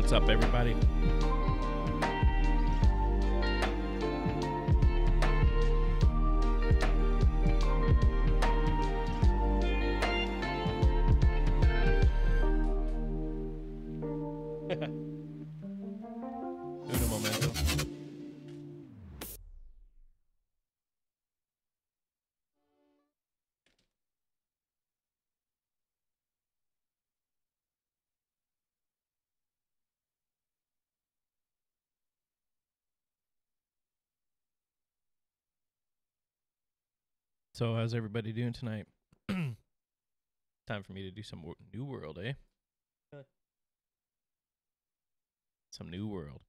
What's up, everybody? Uno momento. So, how's everybody doing tonight? Time for me to do some New World, eh? Some New World.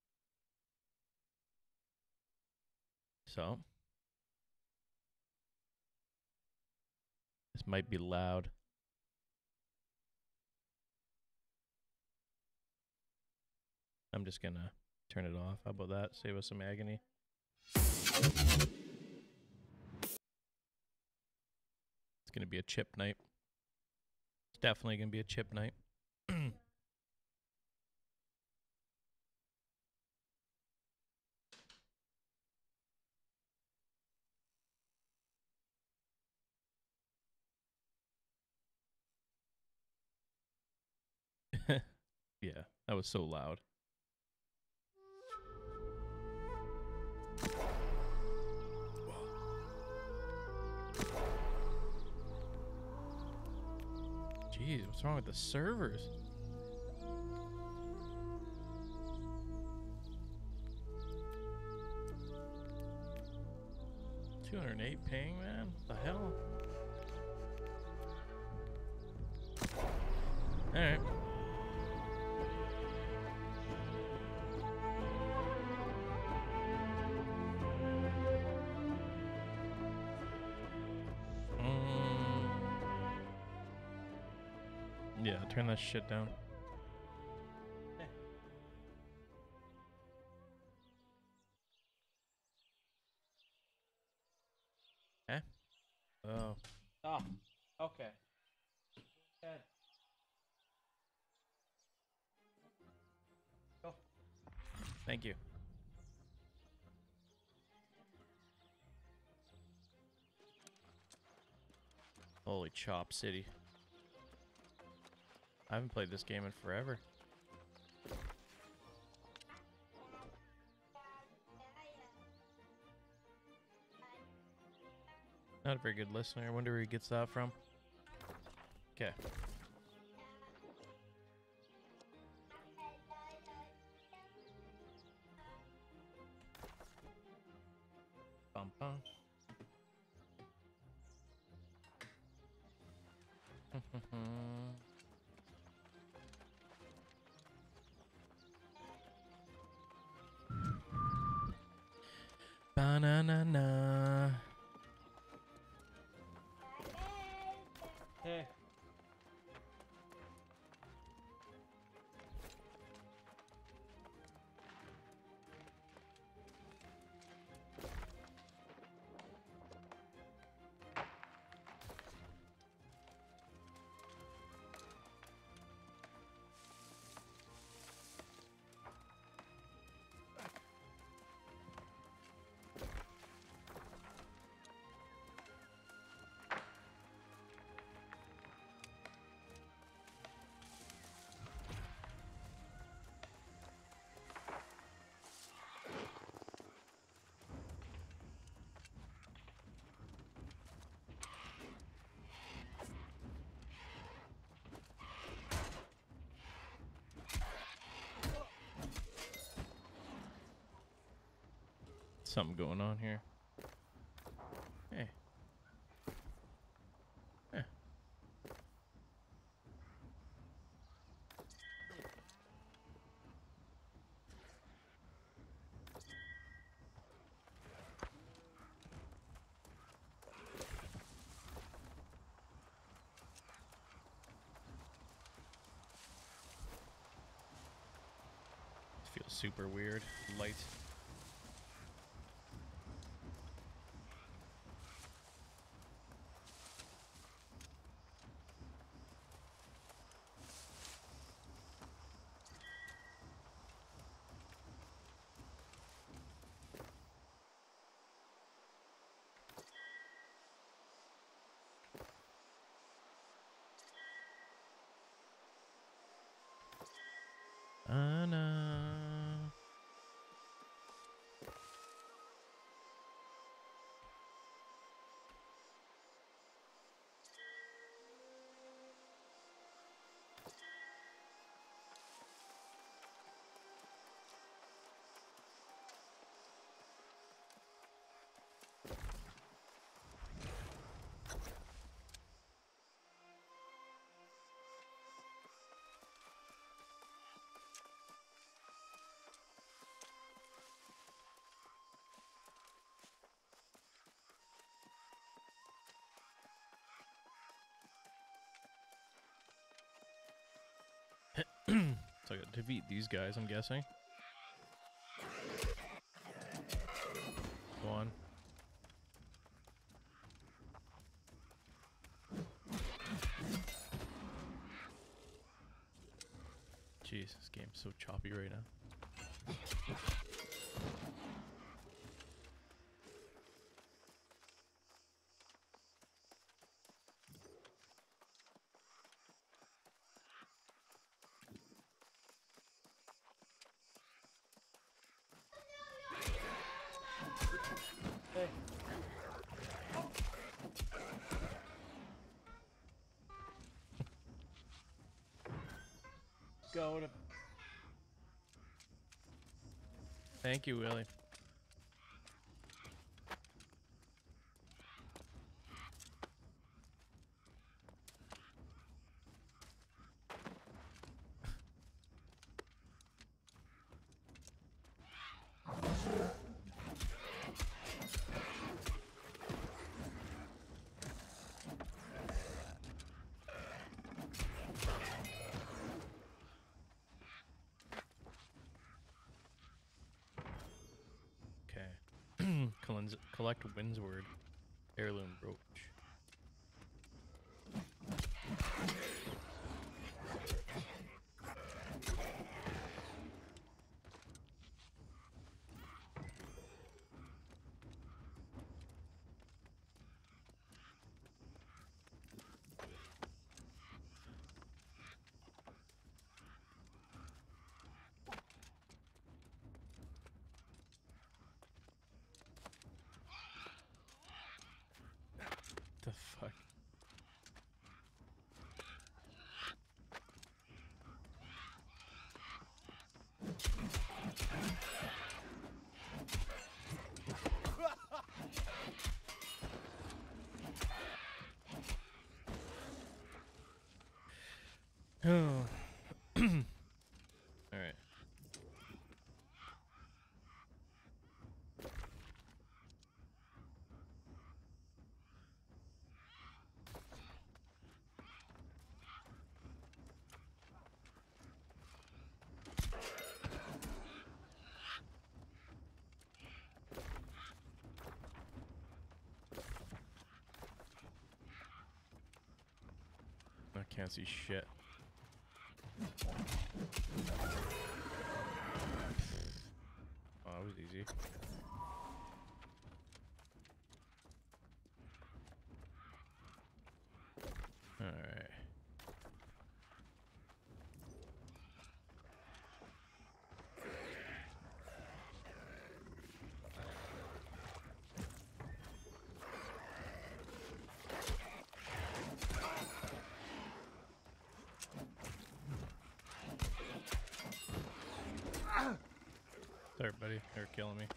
So, this might be loud. I'm just gonna turn it off. How about that? Save us some agony. It's gonna be a chip night. It's definitely gonna be a chip night. Yeah, that was so loud. Jeez, what's wrong with the servers? $208 ping, man? What the hell? Alright. Yeah, turn that shit down. Eh? Oh. Oh, okay. Good. Go. Thank you. Holy Chop City. I haven't played this game in forever. Not a very good listener. I wonder where he gets that from. Okay. Bum bum. Banana. Hey. Something going on here. Hey. Eh. Feels super weird. Light. defeat these guys, I'm guessing. Go on. Jeez, this game's so choppy right now. Hey. Go to. Thank you, Willie. Collect Windsward heirloom brooch. The fuck? Oh. All right. I can't see shit. Oh, that was easy. All right. Sorry, buddy. They're killing me.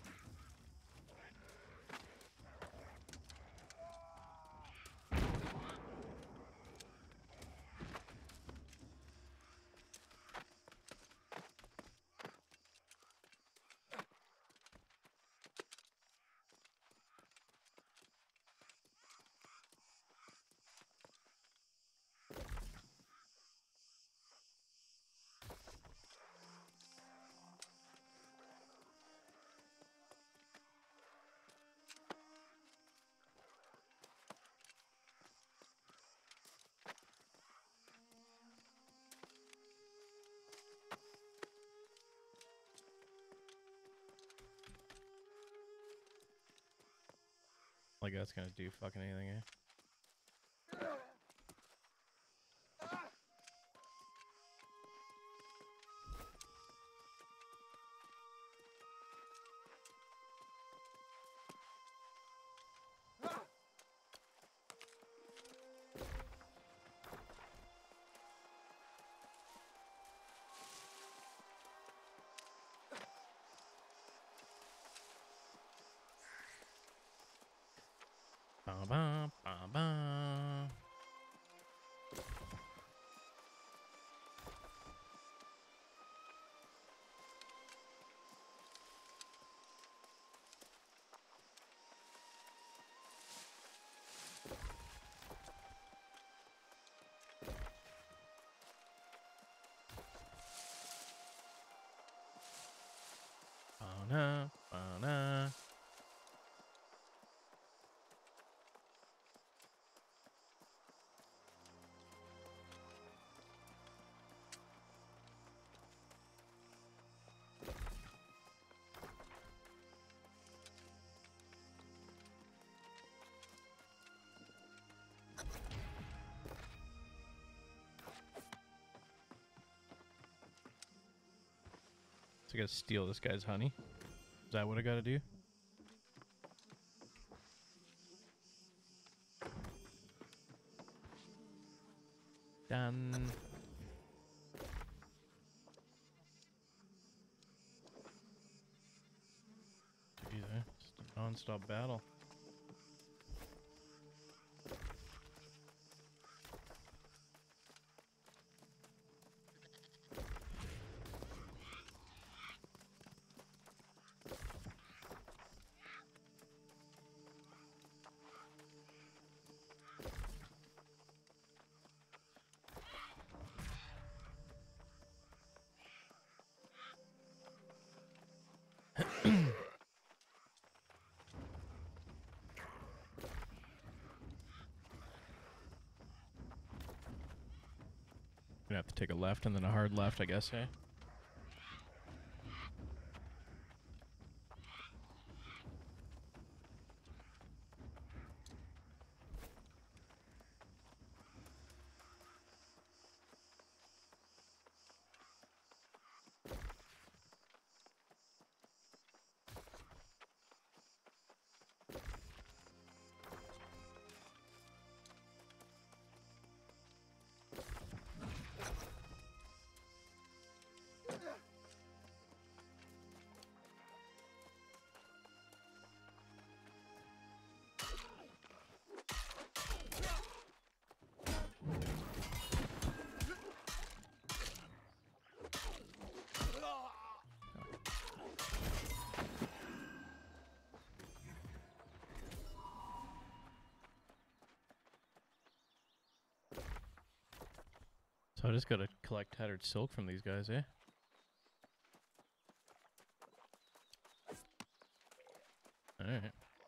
Like that's gonna do fucking anything, eh? Ba ba ba ba. Ba-na, ba-na. So I gotta steal this guy's honey. Is that what I gotta do? Done. Jeez, just a non-stop battle. Gonna have to take a left and then a hard left, I guess, eh? So I just gotta collect tattered silk from these guys, eh? Alright.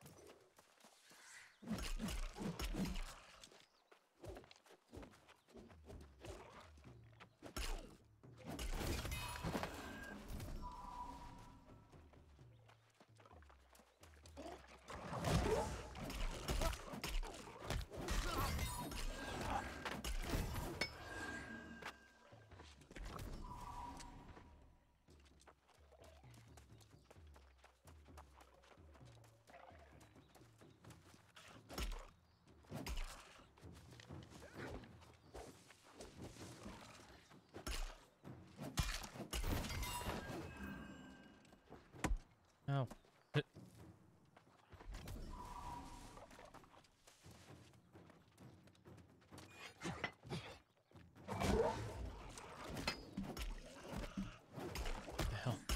Ow. What the hell?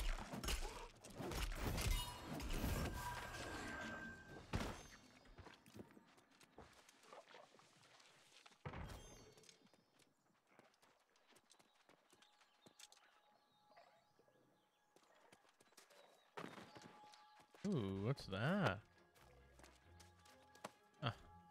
Ooh, what's that? Ah.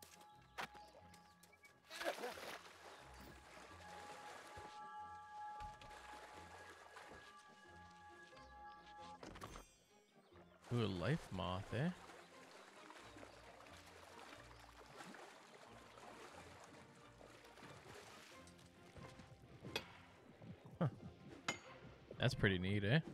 Ooh, a life moth, eh? Huh. That's pretty neat, eh?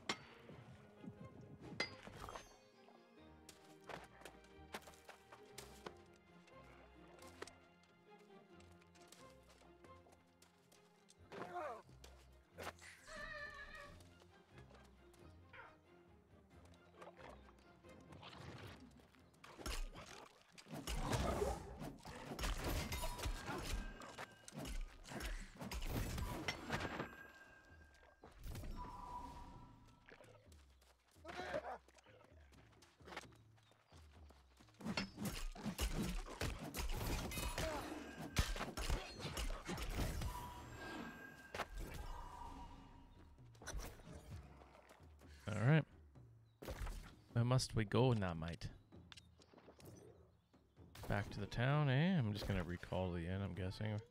must we go, Namite? Back to the town, eh? I'm just gonna recall the inn, I'm guessing.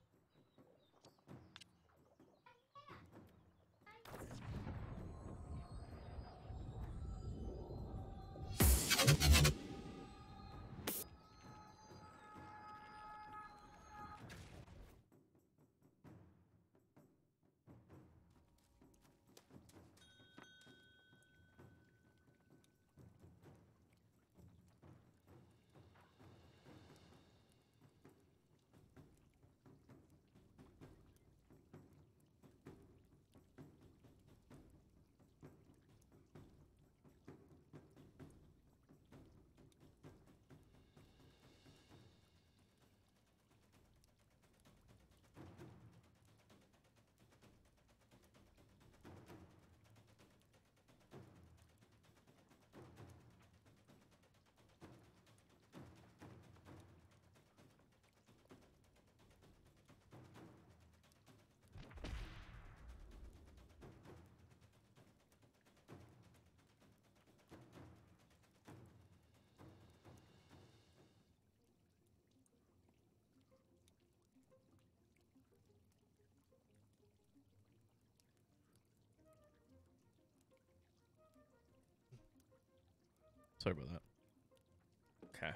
Sorry about that. Okay.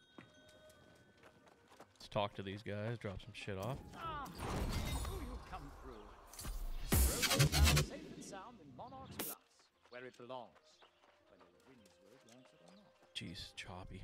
Let's talk to these guys, drop some shit off. Ah, who you come through? Road is now safe and sound in Monarchs Bluffs, where it belongs, whether the wind's word wants it or not. Jeez, choppy.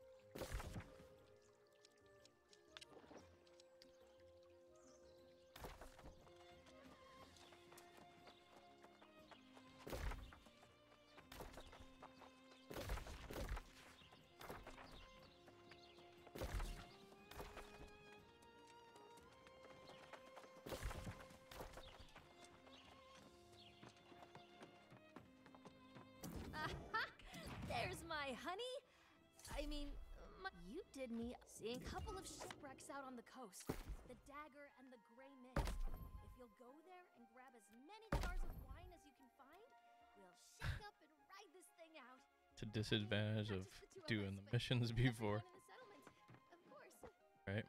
There's my honey. I mean, you did me seeing a couple of shipwrecks out on the coast. The Dagger and the Gray Mist. If you'll go there and grab as many jars of wine as you can find, we'll shake up and ride this thing out. To disadvantage of Not just the two of doing us, the but missions everyone before. in the settlement, of course. Right?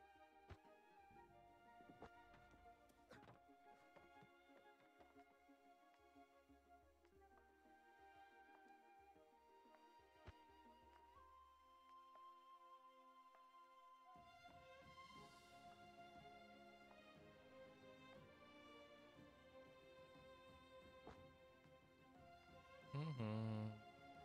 Mm-hmm.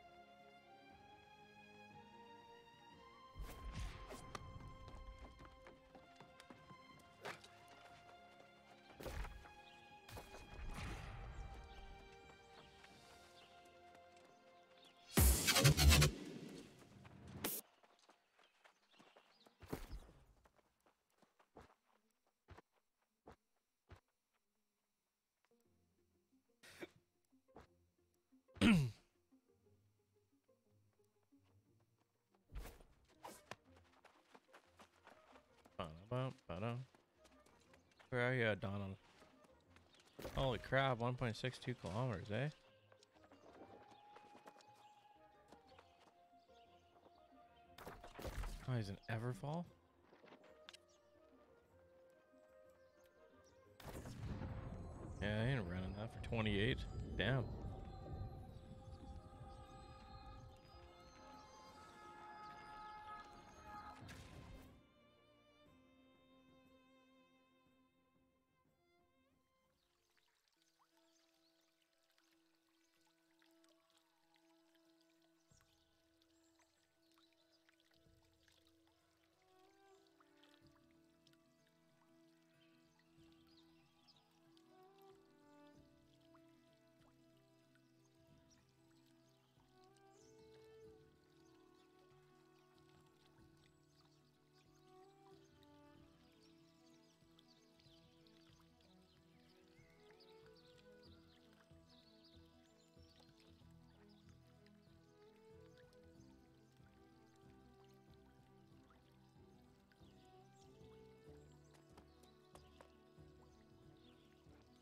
Where are you at, Donald? Holy crap, 1.62 kilometers, eh? Oh, he's in Everfall? Yeah, I ain't running that for 28. Damn.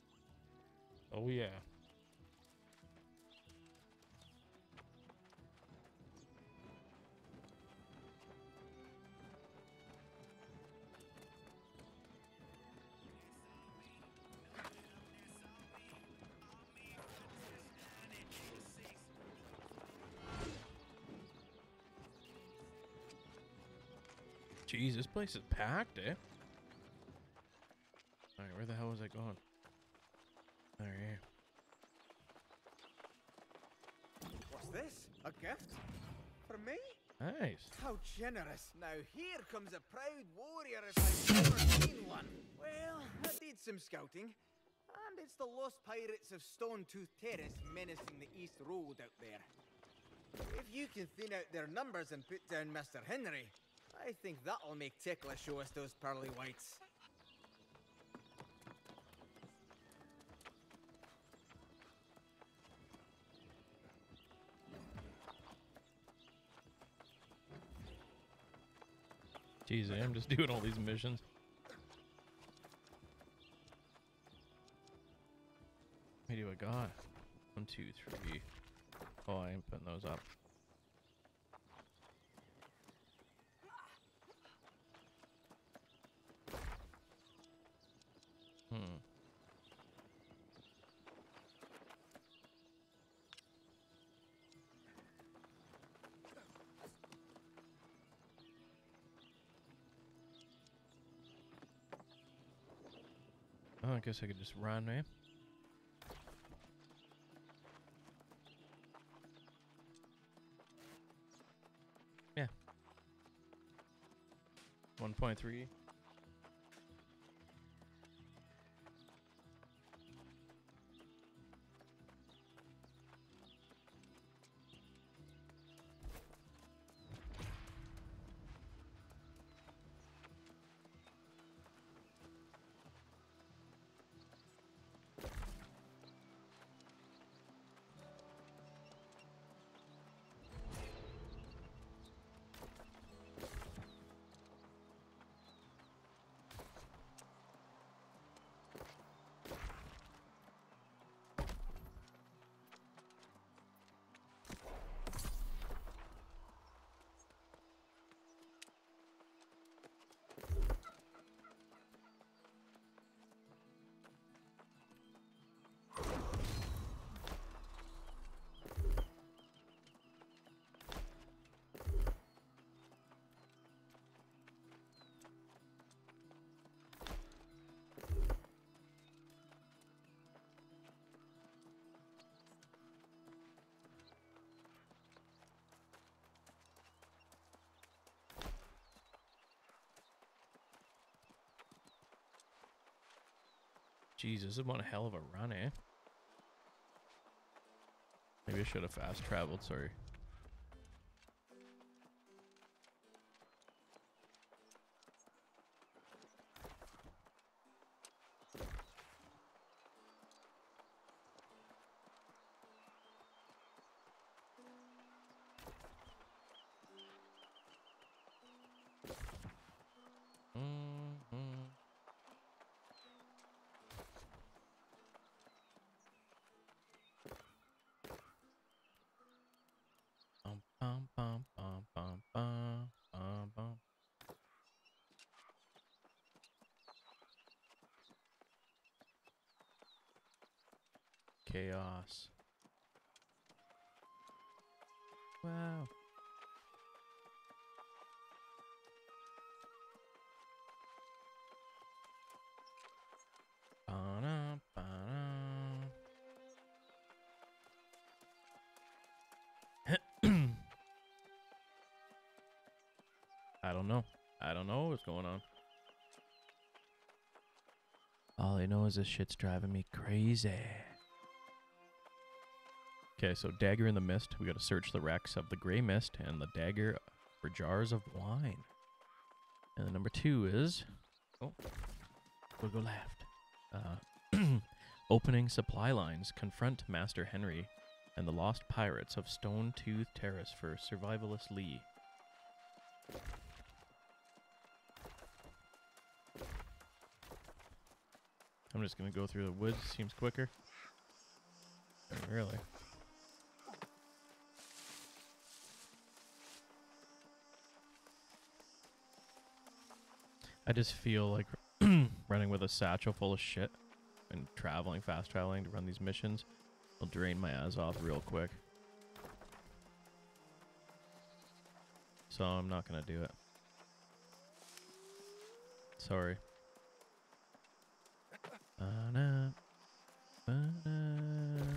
Oh yeah. Jeez, this place is packed, eh? Alright, where the hell was I going? Alright. What's this? A gift? For me? Nice. How generous. Now here comes a proud warrior if I've ever seen one. Well, I did some scouting. And it's the lost pirates of Stone Tooth Terrace menacing the East Road out there. If you can thin out their numbers and put down Mr. Henry, I think that'll make Tickler show us those pearly whites. Jeez, I'm just doing all these missions. What do I got? 1, 2, 3. Oh, I ain't putting those up. Oh, I guess I could just run, eh? Yeah. 1.3. Jeez, this is one hell of a run, eh? Maybe I should have fast traveled, sorry. Chaos. Wow. Ba-da, ba-da. I don't know. I don't know what's going on. All I know is this shit's driving me crazy. Okay, so dagger in the mist. We gotta search the wrecks of the gray mist and the dagger for jars of wine. And then number 2 is... Oh, we'll go left. Opening supply lines. Confront Master Henry and the lost pirates of Stone Tooth Terrace for Survivalist Lee. I'm just gonna go through the woods. Seems quicker. Really? I just feel like running with a satchel full of shit and fast traveling to run these missions will drain my ass off real quick. So I'm not gonna do it. Sorry. Ba-na, ba-na.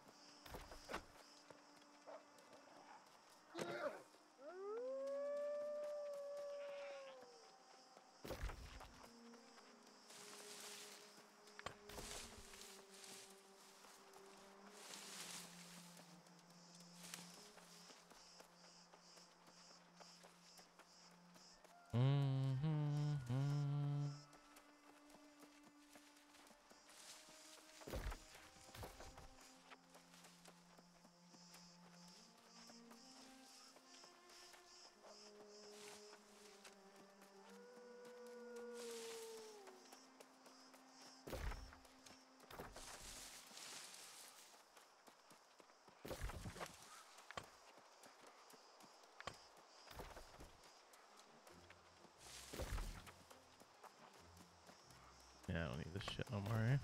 Yeah, I don't need this shit no more. Eh?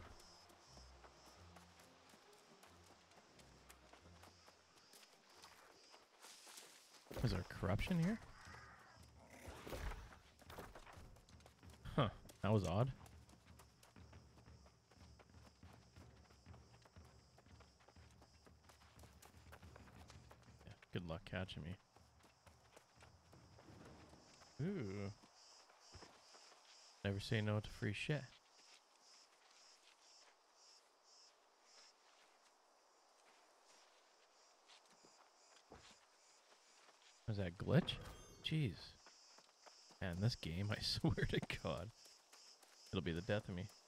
Is there corruption here? Huh, that was odd. Yeah, good luck catching me. Ooh. Never say no to free shit. Was that glitch? Jeez. Man, this game, I swear to God. It'll be the death of me.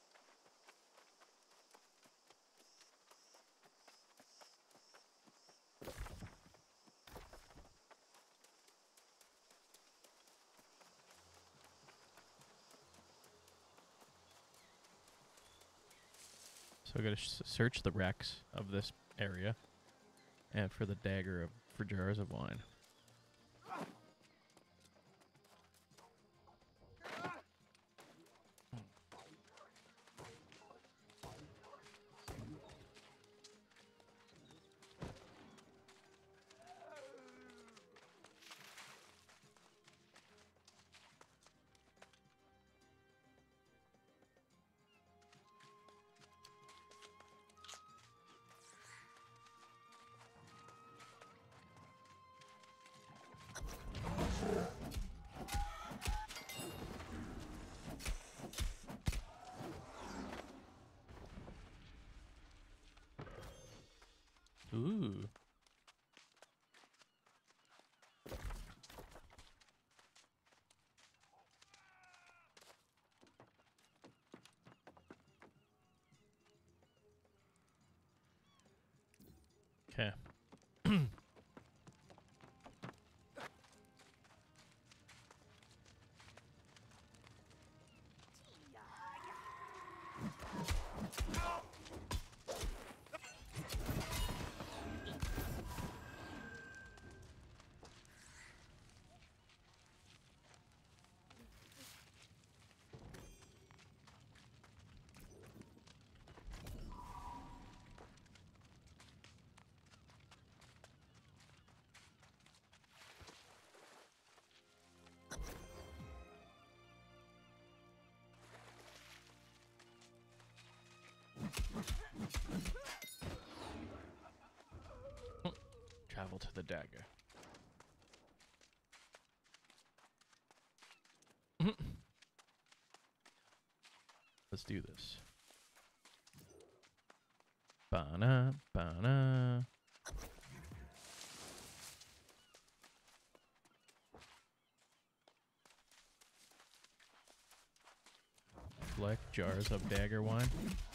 So I gotta search the wrecks of this area. And for the dagger for jars of wine. Ooh. Okay. Travel to the dagger. Let's do this. Ba-na, ba-na. Collect jars of dagger wine.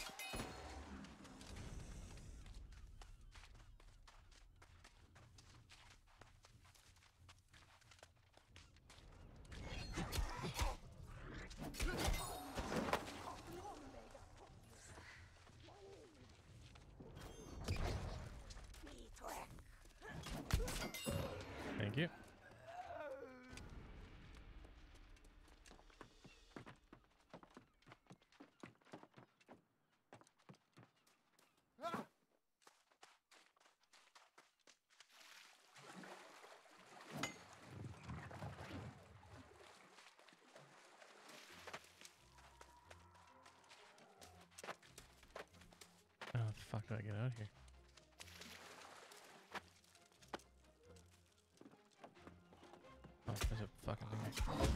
Thank you. fuck do I get out of here? Oh, there's a fucking thing.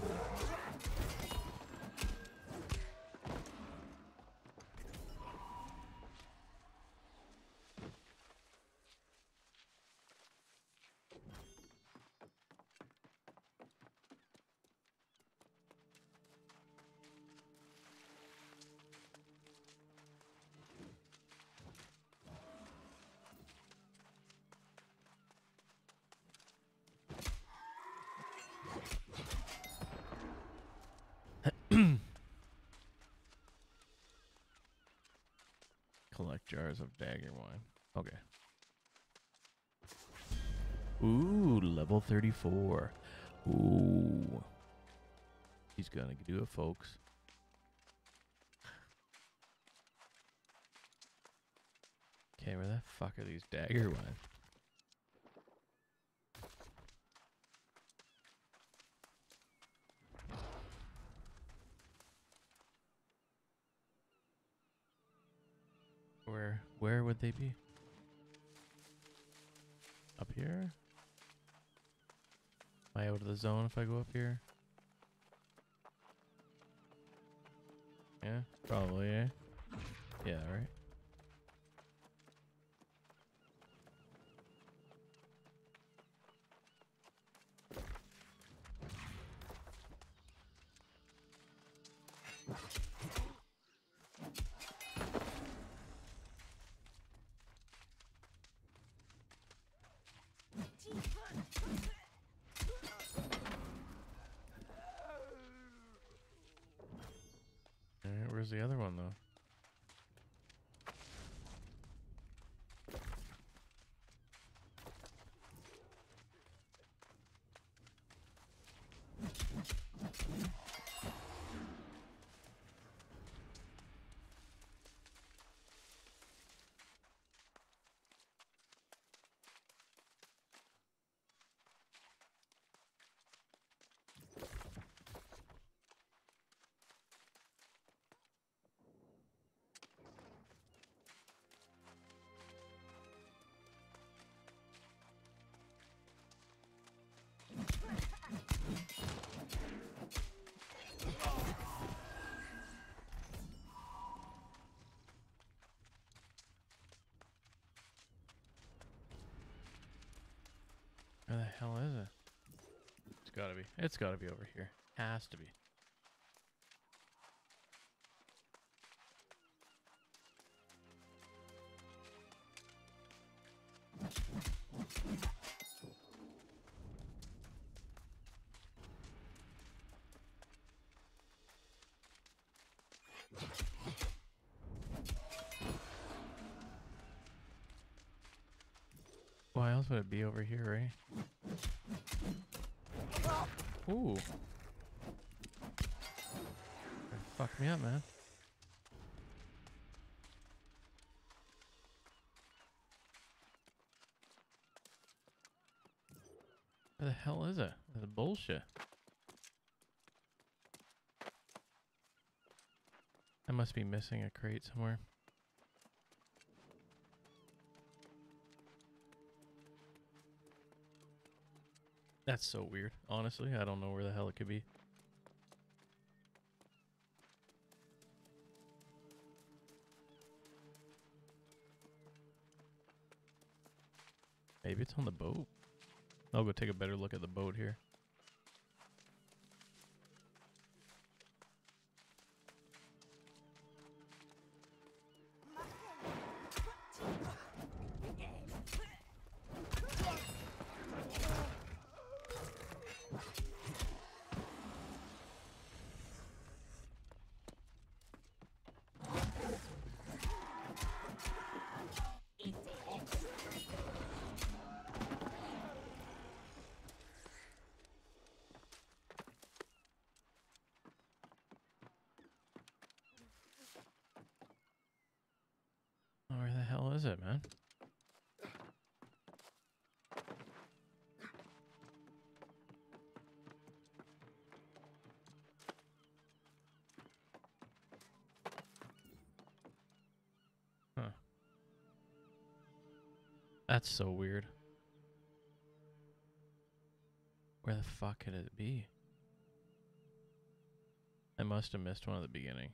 Collect jars of dagger wine. Okay. Ooh, level 34. Ooh. He's gonna do it, folks. Okay, where the fuck are these dagger wine? Where would they be? Up here? Am I out of the zone if I go up here? Yeah, probably, eh? Yeah, right? Alright, where's the other one though? Where the hell is it? It's gotta be. It's gotta be over here. Has to be. Why else would it be over here, right? Ooh. Fuck me up, man. Where the hell is it? That's bullshit. I must be missing a crate somewhere. That's so weird. Honestly, I don't know where the hell it could be. Maybe it's on the boat. I'll go take a better look at the boat here. Where the hell is it, man? Huh. That's so weird. Where the fuck could it be? I must have missed one at the beginning.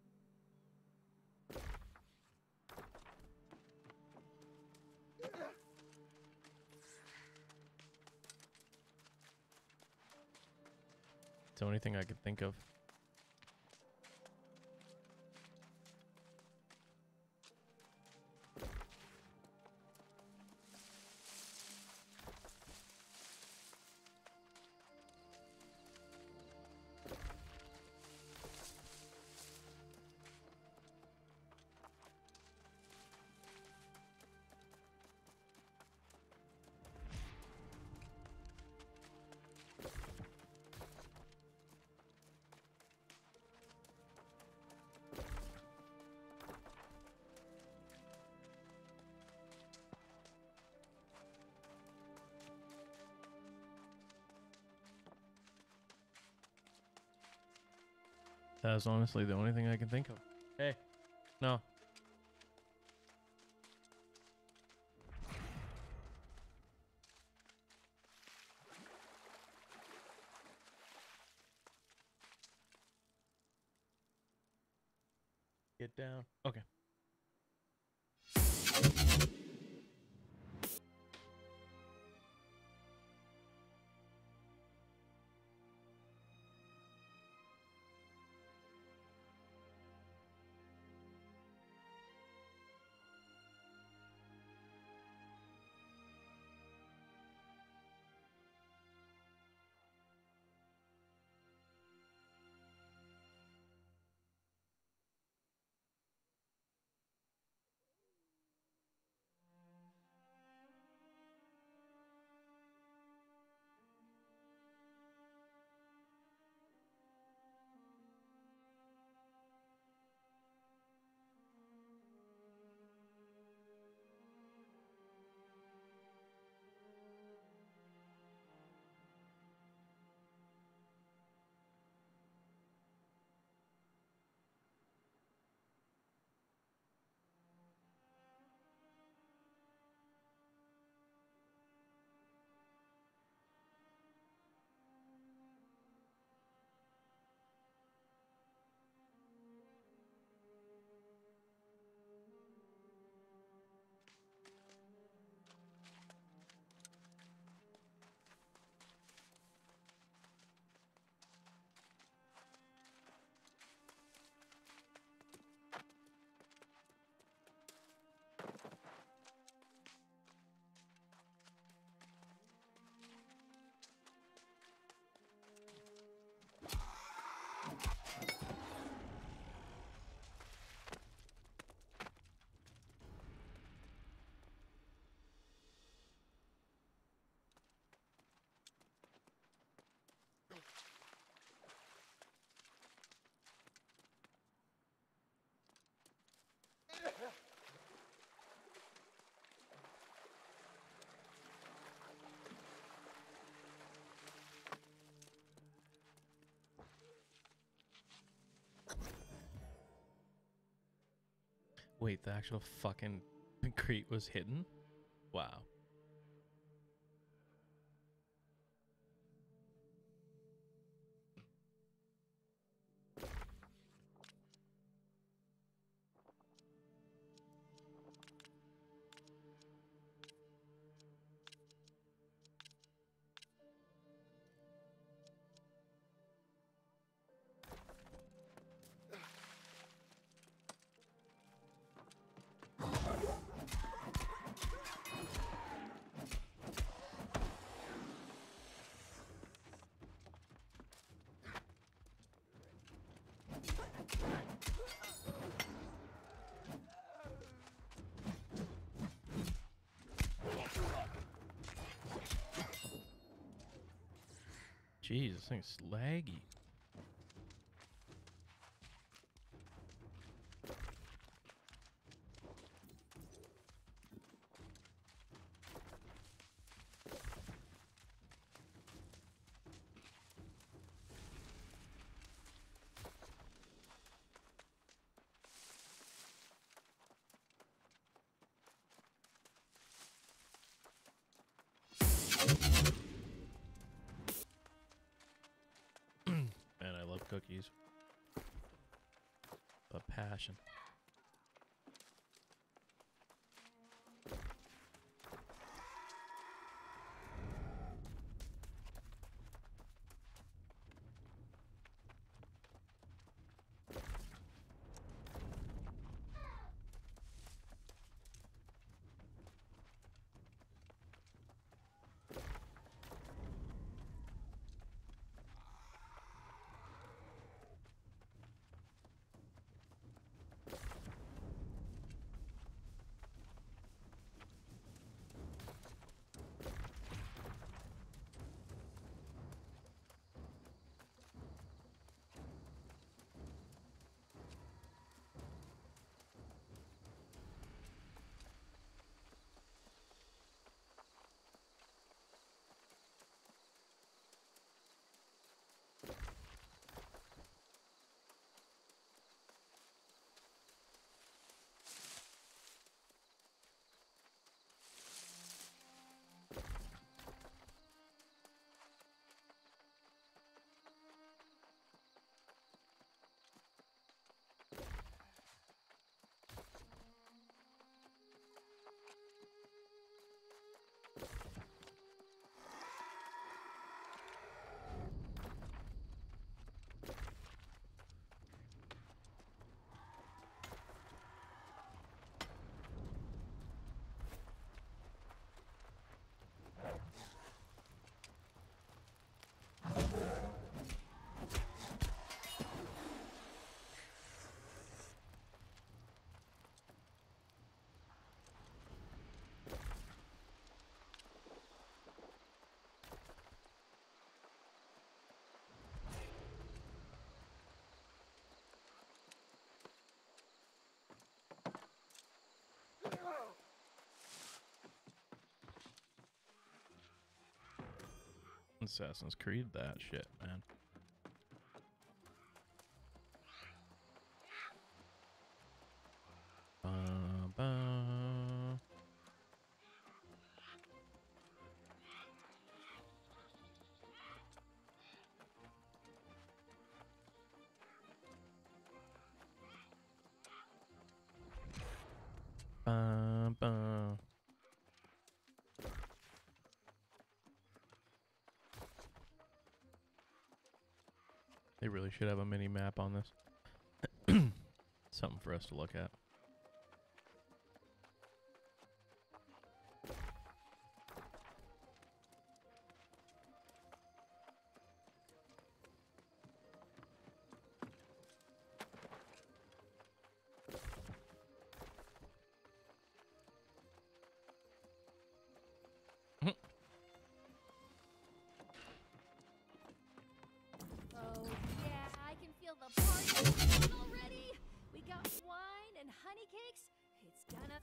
It's the only thing I could think of. That's honestly the only thing I can think of. Hey, no. Get down. Okay. Wait, the actual fucking crate was hidden? Wow. Jeez, this thing's laggy. cookies. But passion. Assassin's Creed that shit, man. Ba. Ba, ba. They really should have a mini map on this. Something for us to look at. Oh, yeah, I can feel the party starting already. We got wine and honey cakes. It's gonna...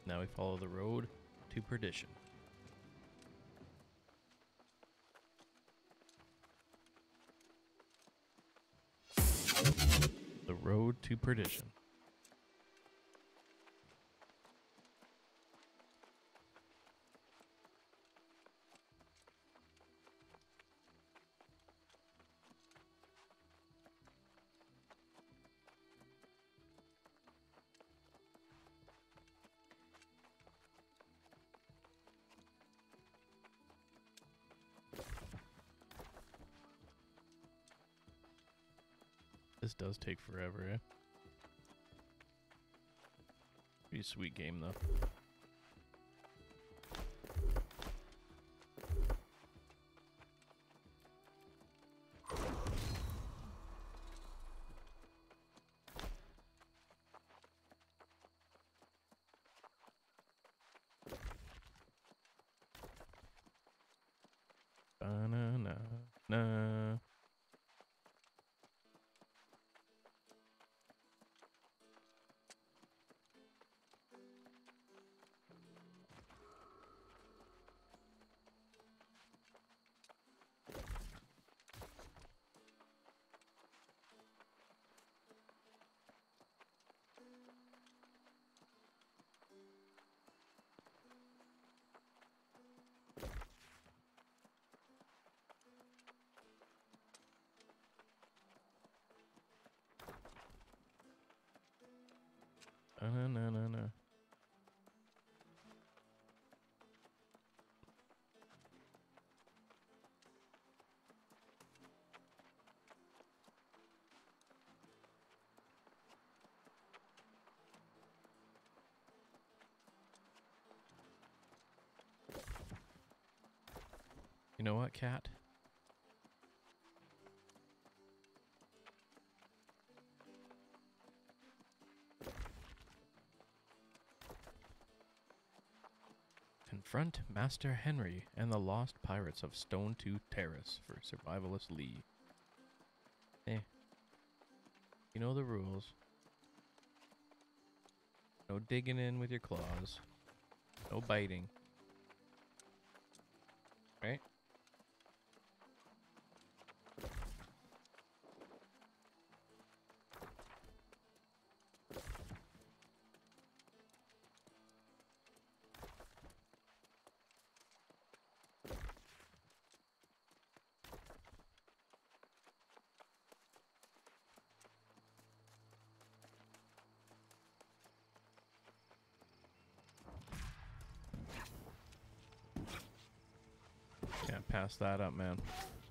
Now we follow the road to perdition. The road to perdition. This does take forever, eh? Pretty sweet game, though. Ba-na-na-na. Ba-na-na-na-na. You know what, cat? Confront Master Henry and the lost pirates of Stone-Tooth Terrace for Survivalist Lee. Eh. You know the rules. No digging in with your claws. No biting. Right? Can't pass that up, man.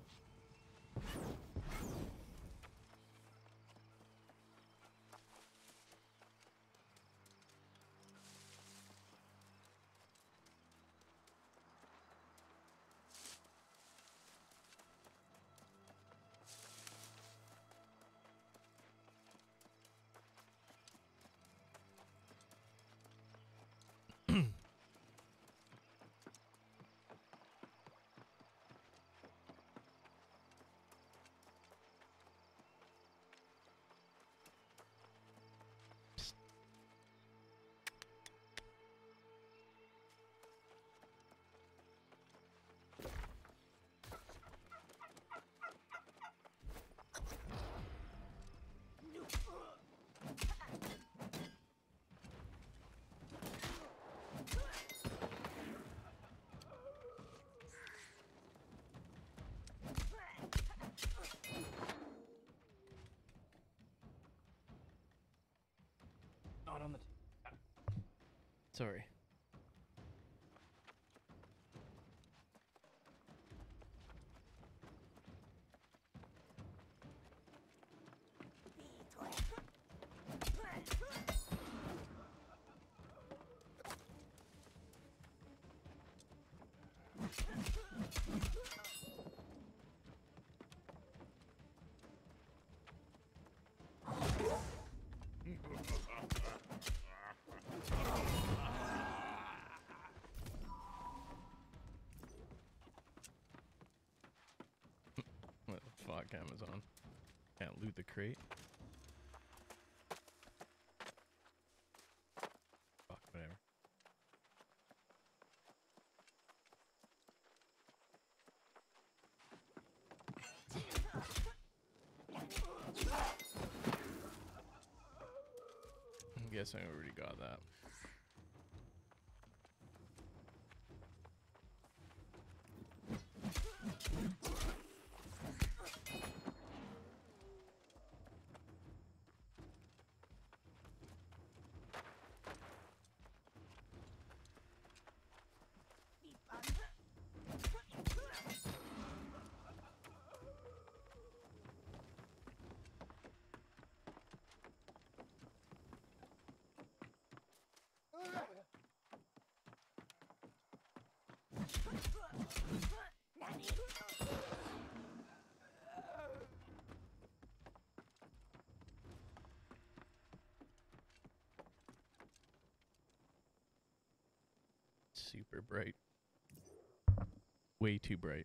Not on the Sorry. What the fuck, Amazon? Can't loot the crate. Fuck, whatever. guess I already got that. Super bright. Way too bright.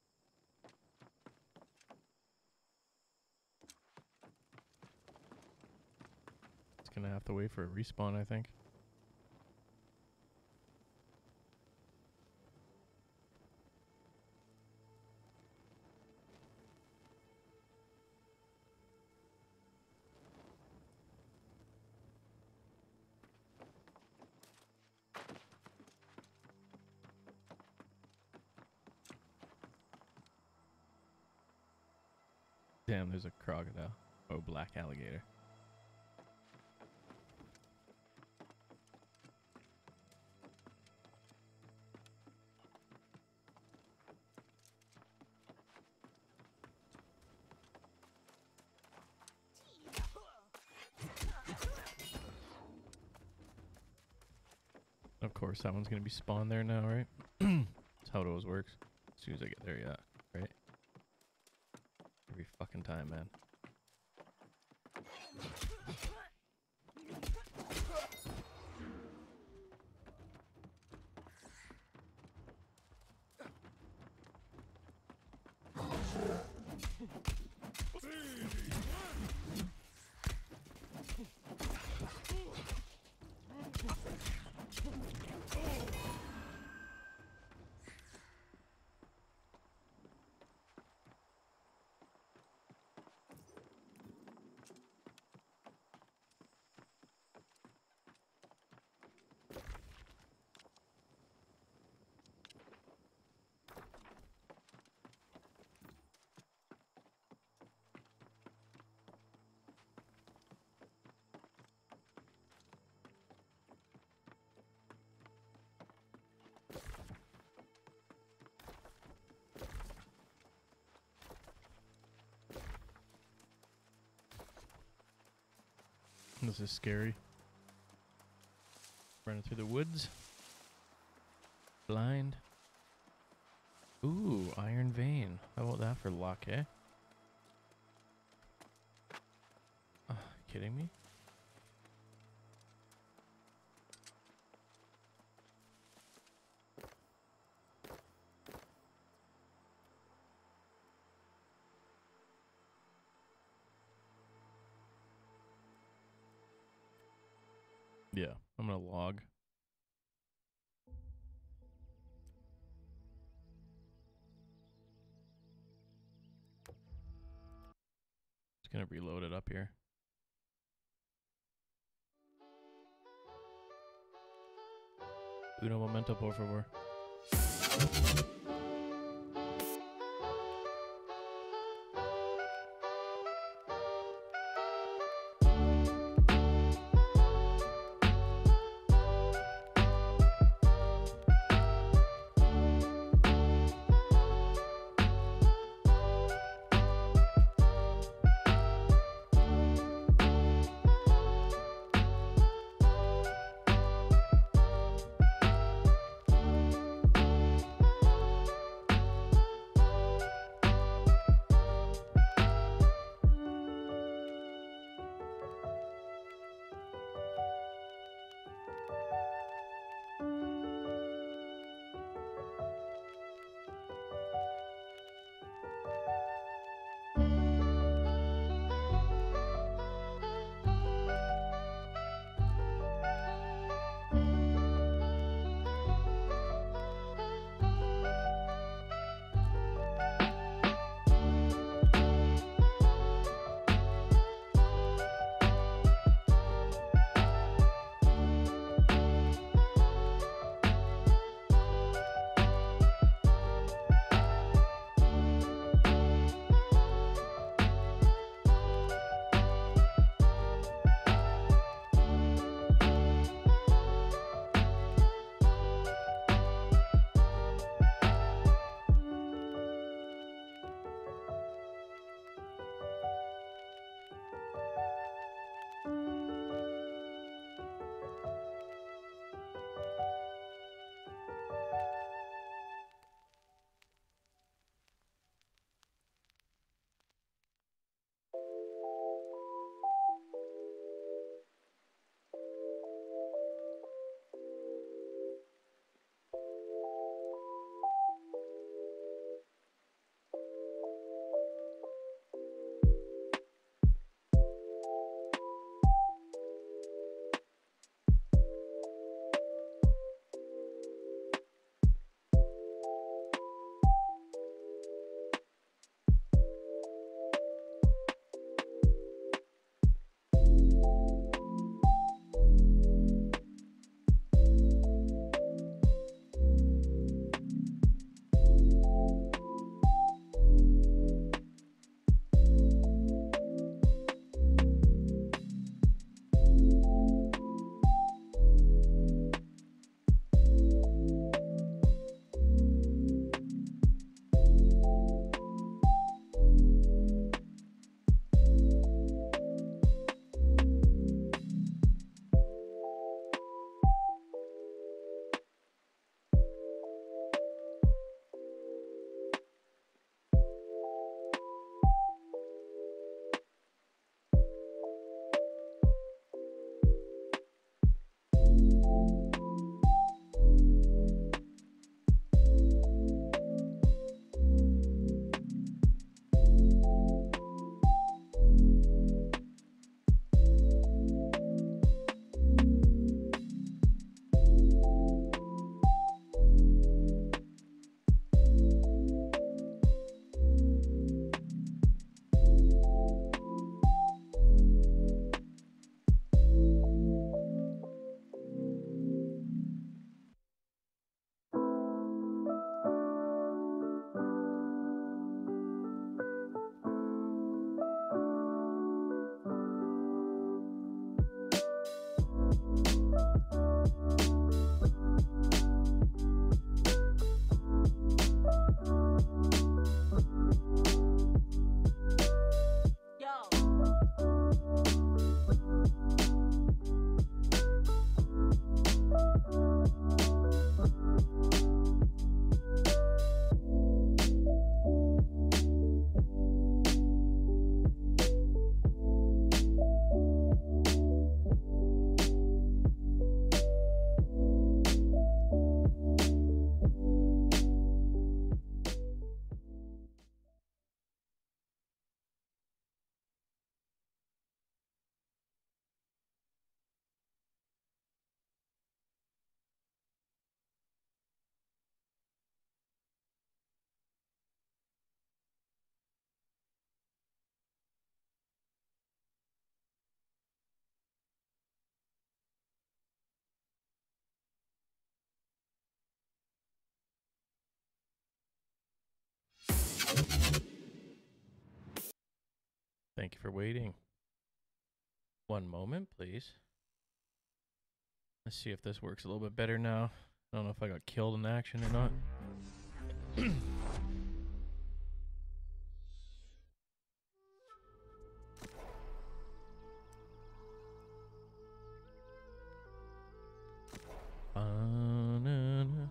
It's gonna have to wait for a respawn, I think. Damn, there's a crocodile. Oh, black alligator. Of course, that one's gonna be spawned there now, right? That's how it always works. As soon as I get there, yeah, right? Every fucking time, man. This is scary. Running through the woods. Blind. Ooh, iron vein. How about that for luck, eh? Kidding me? Yeah, I'm gonna log. Just gonna reload it up here. Uno momento, por favor. Thank you for waiting. One moment, please. Let's see if this works a little bit better now. I don't know if I got killed in action or not. Banana.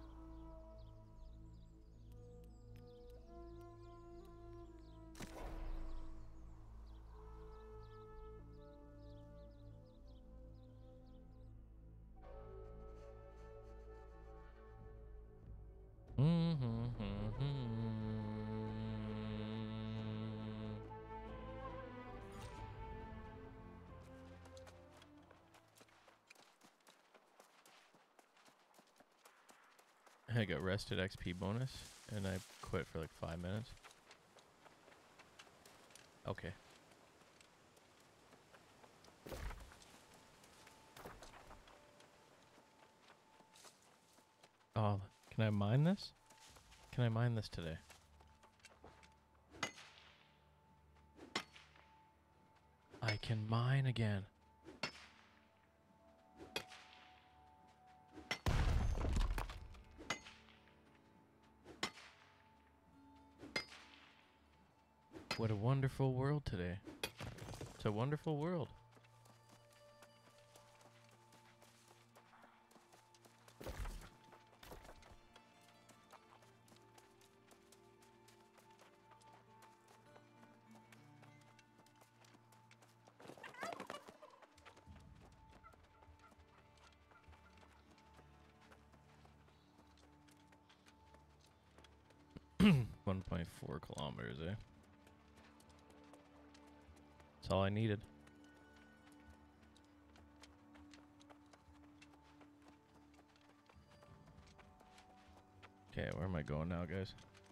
I got rested XP bonus, and I quit for like 5 minutes. Okay. Oh, can I mine this? Can I mine this today? I can mine again. What a wonderful world today. It's a wonderful world. .4 kilometers, eh? That's all I needed. Okay, where am I going now, guys?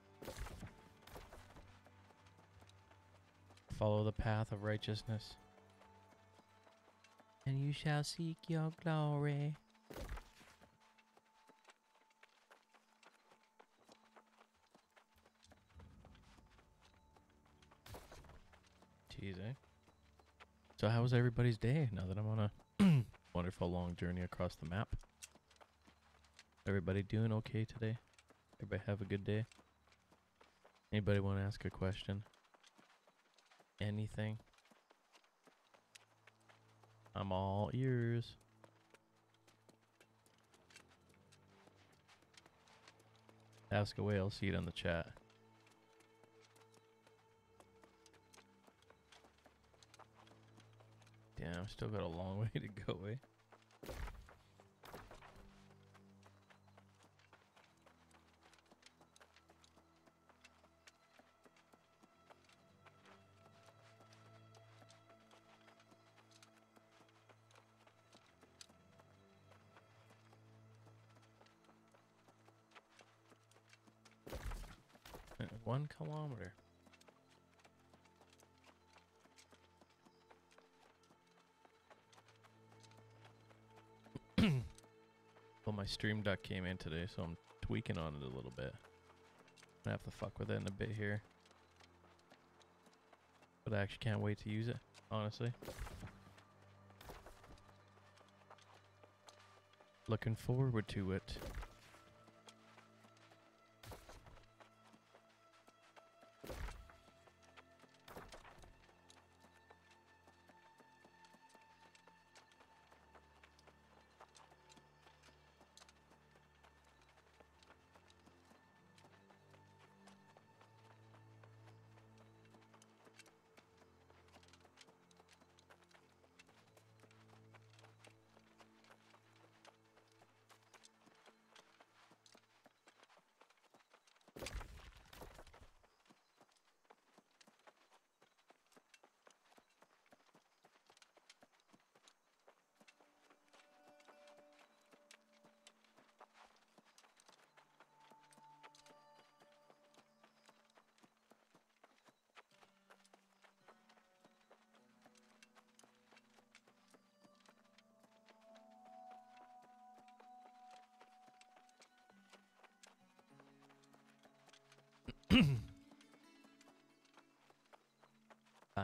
Follow the path of righteousness, and you shall seek your glory. Jeez, eh? So how was everybody's day now that I'm on a wonderful long journey across the map? Everybody doing okay today? Everybody have a good day? Anybody want to ask a question? Anything? I'm all ears. Ask away, I'll see it on the chat. Damn, still got a long way to go, eh? At 1 kilometer. Well, my stream duck came in today, so I'm tweaking on it a little bit. I have to fuck with it in a bit here. But I actually can't wait to use it, honestly. Looking forward to it.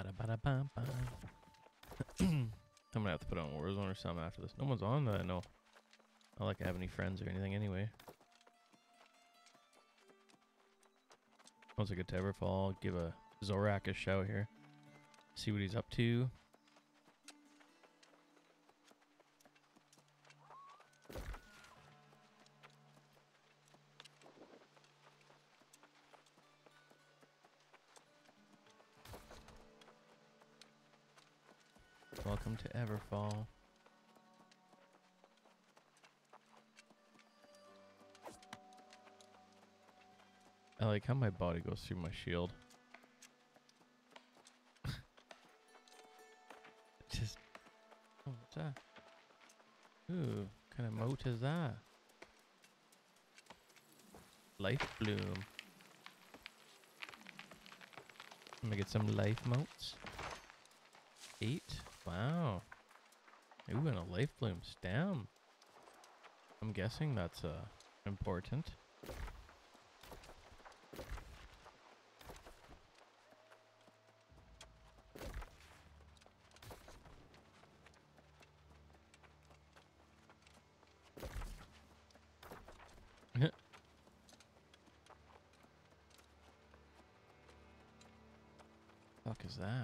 Bada bada bam bam. I'm gonna have to put on Warzone or something after this. No one's on that I know. Not like I have any friends or anything anyway. Once I get to Everfall, I'll give a Zorak a shout here. See what he's up to. Welcome to Everfall. I like how my body goes through my shield. Just... Oh, what's that? Ooh, what kind of moat is that? Life bloom. I'm gonna get some life moats. 8? Wow. Ooh, and a life bloom stem. I'm guessing that's important. Fuck is that?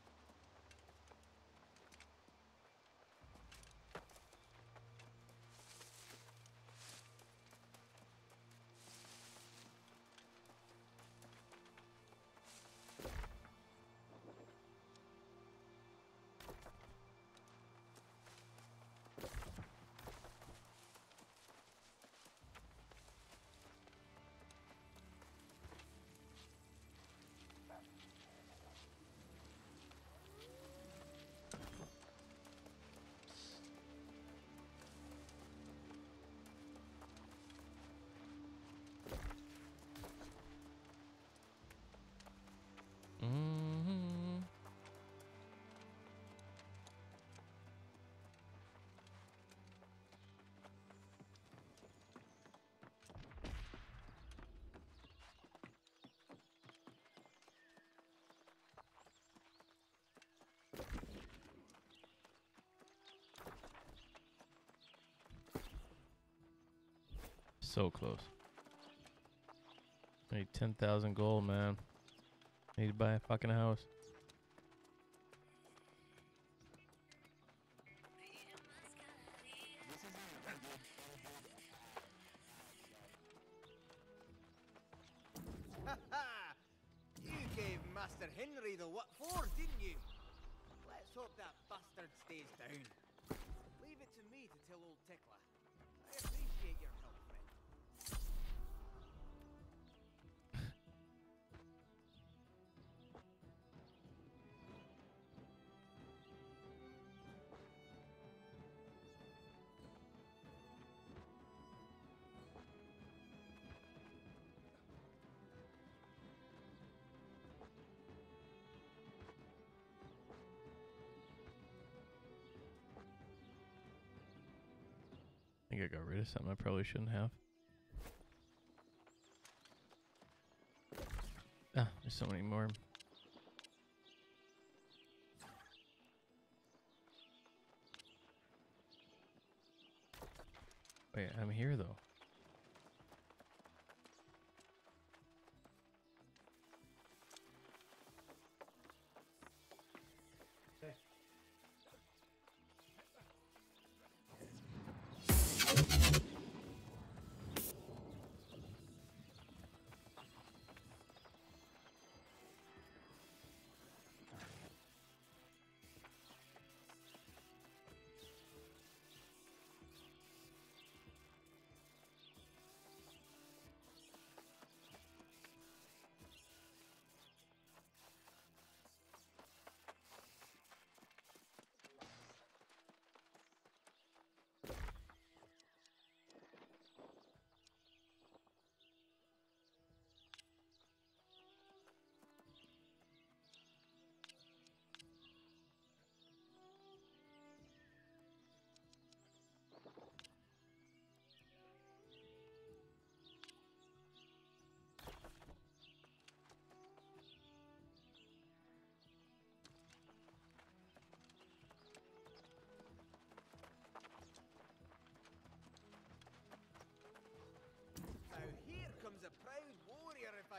So close. I need 10,000 gold, man. I need to buy a fucking house. You gave Master Henry the what for, didn't you? Let's hope that bastard stays down. Leave it to me to tell old Tickler. I appreciate your help, friend. I think I got rid of something I probably shouldn't have. Ah, there's so many more. Wait, I'm here though.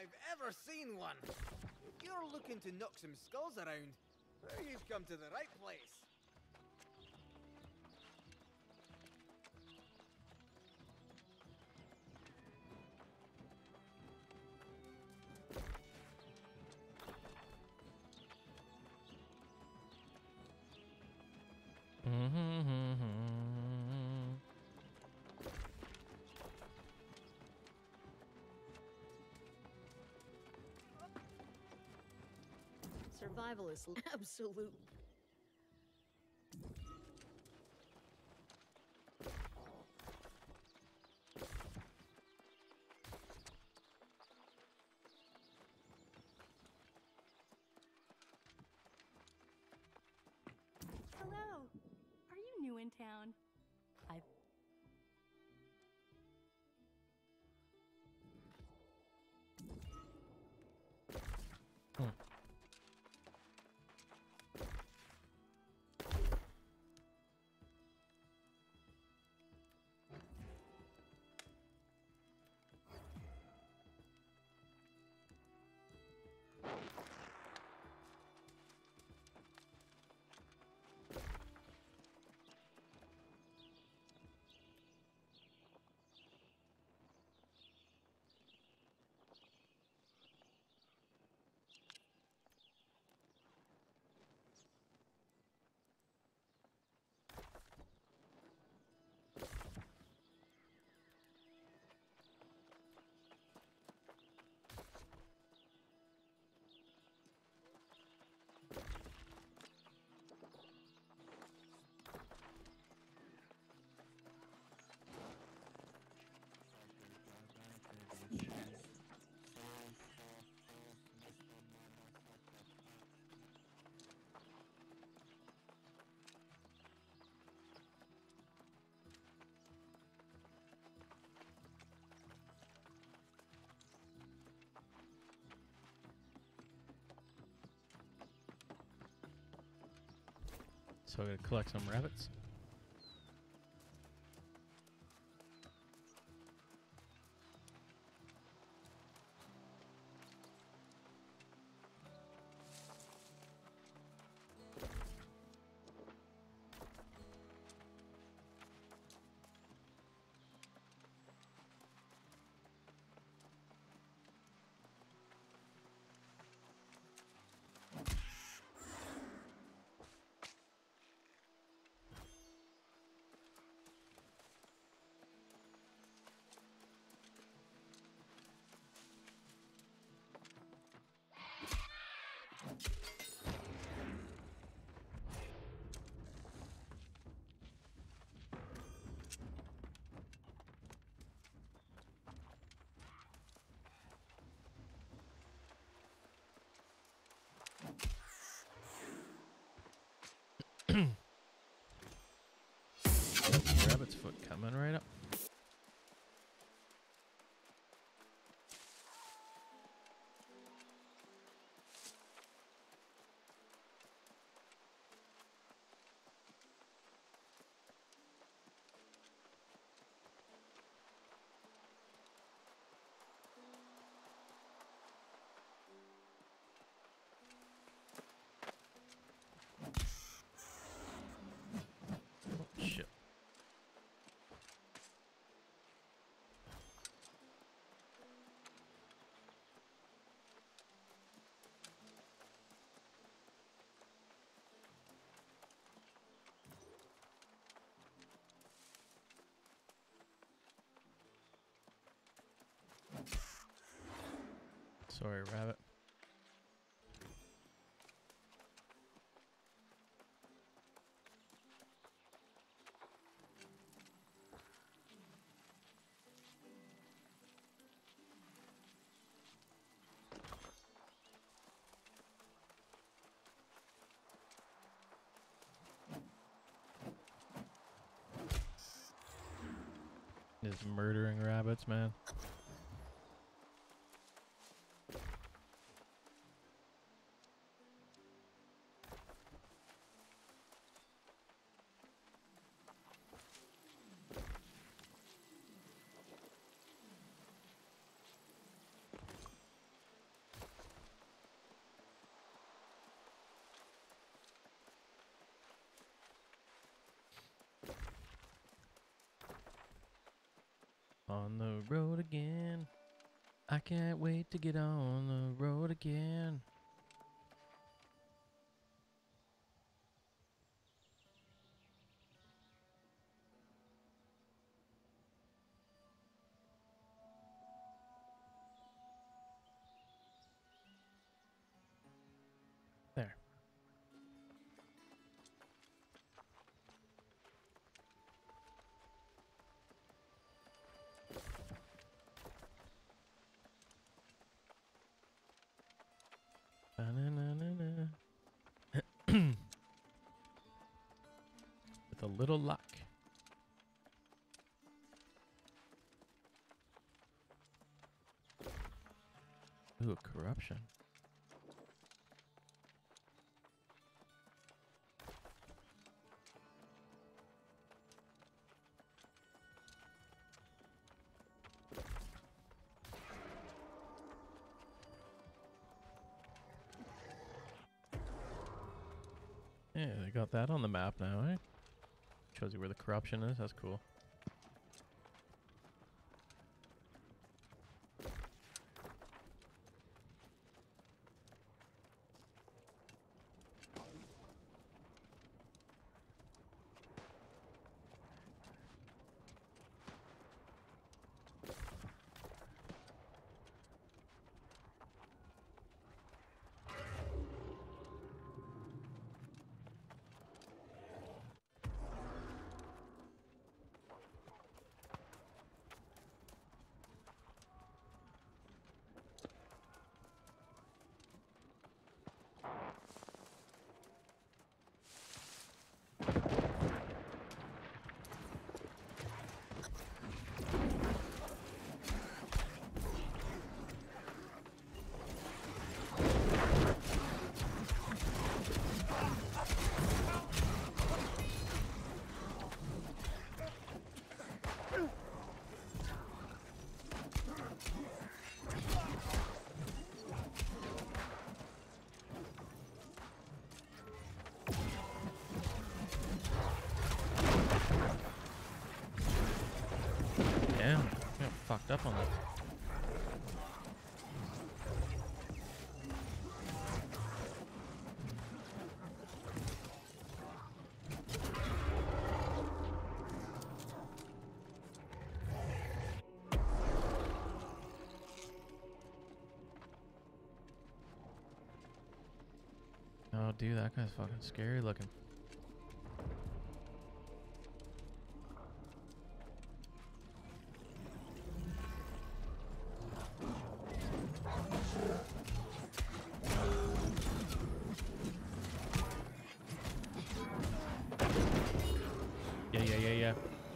I've ever seen one. If you're looking to knock some skulls around, well, you've come to the right place. Survival is absolute. Hello. Are you new in town? I've So I gotta collect some rabbits. Rabbit's foot coming right up. Oh, shit. Sorry, rabbit. Is murdering rabbits, man. On the road again. I can't wait to get on the road again. There. Ba-na-na-na-na. With a little luck. Ooh, corruption. Yeah, they got that on the map now, eh? Shows you where the corruption is. That's cool. Damn, I got fucked up on that. Oh, dude, that guy's fucking scary looking. Yeah.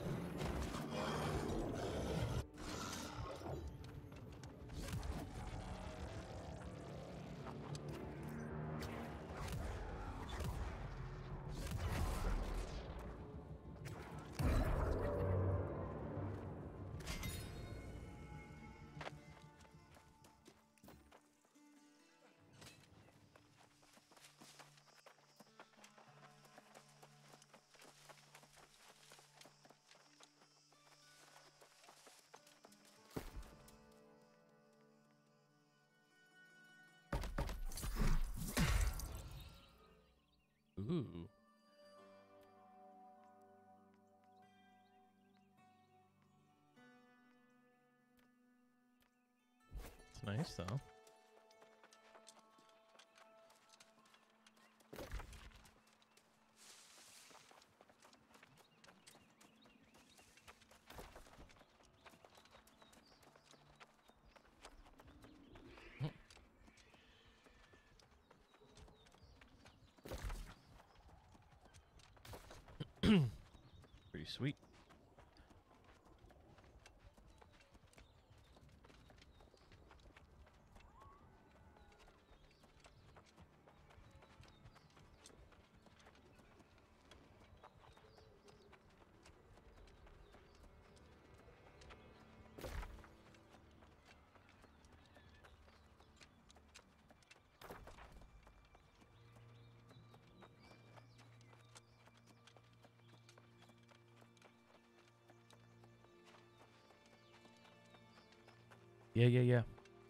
Ooh. It's nice though. Pretty sweet. Yeah, yeah, yeah.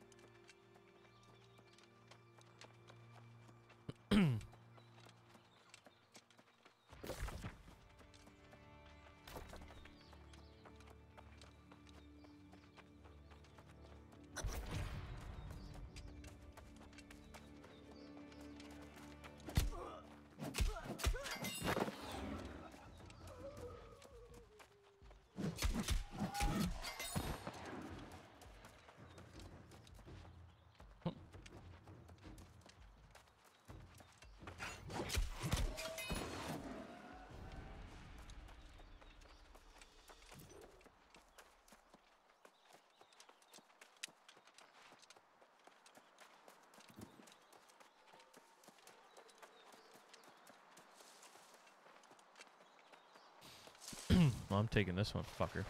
Well, I'm taking this one, fucker.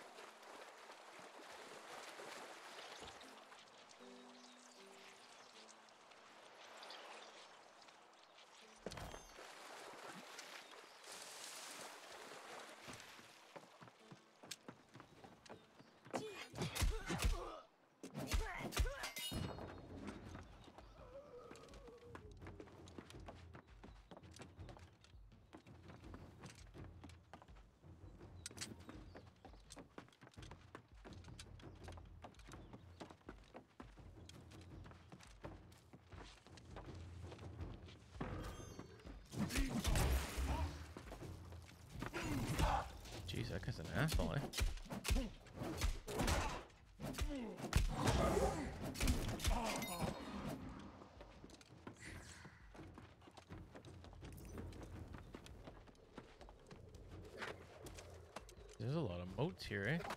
Jeez, that guy's an asshole, eh? There's a lot of moats here, eh?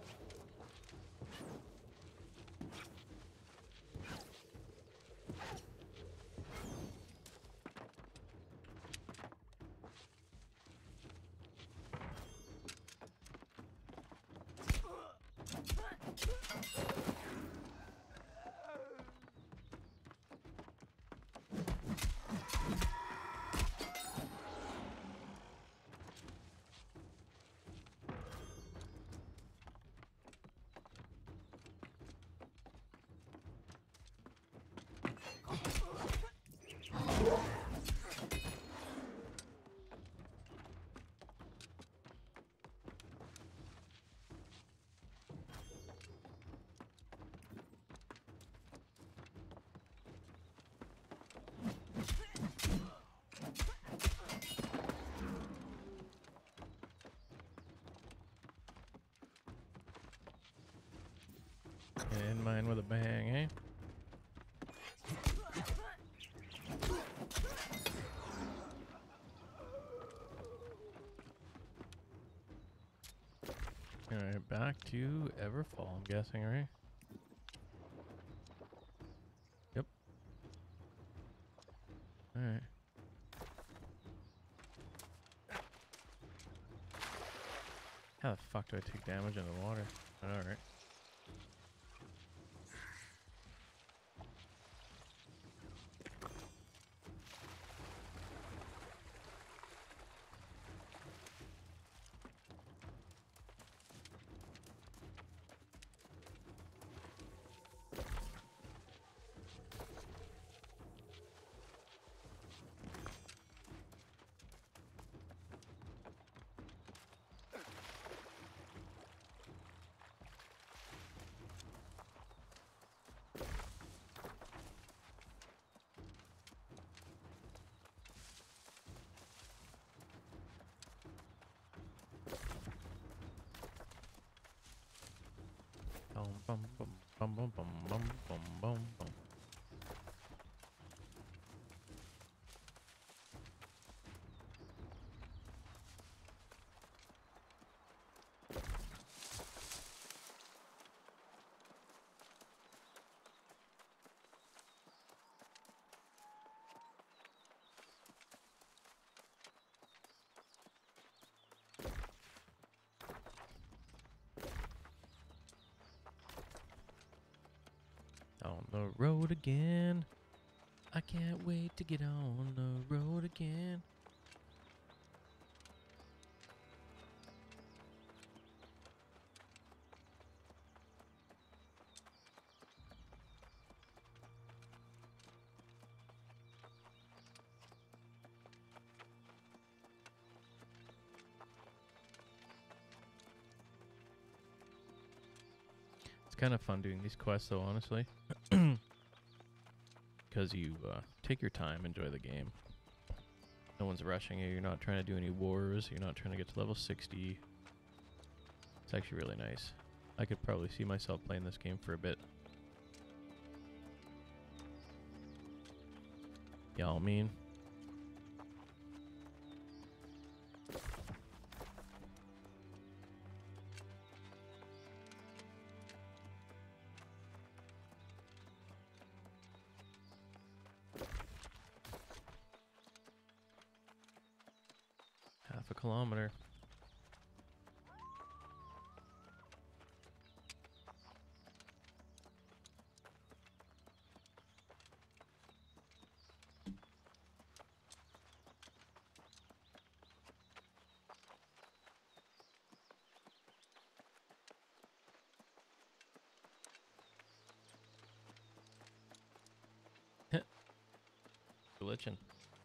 In mine with a bang, eh? Alright, back to Everfall, I'm guessing, right? Yep. Alright. How the fuck do I take damage in the water? Alright. Bum bum bum bum bum bum bum bum bum. On the road again. I can't wait to get on the road again. kind of fun doing these quests, though, honestly. Because you take your time, enjoy the game. No one's rushing you. You're not trying to do any wars. You're not trying to get to level 60. It's actually really nice. I could probably see myself playing this game for a bit. Y'all mean? Half a kilometer. Glitching.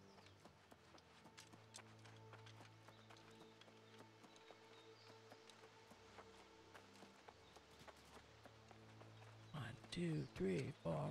One, two, three, four.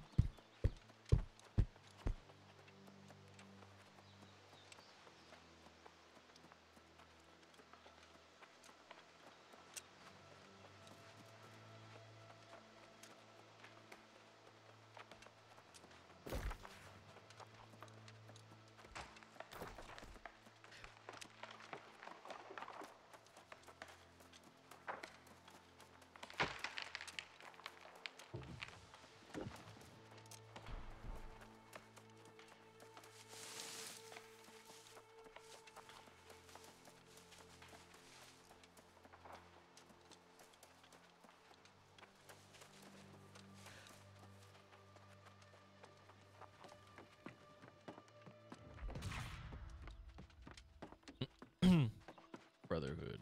Brotherhood.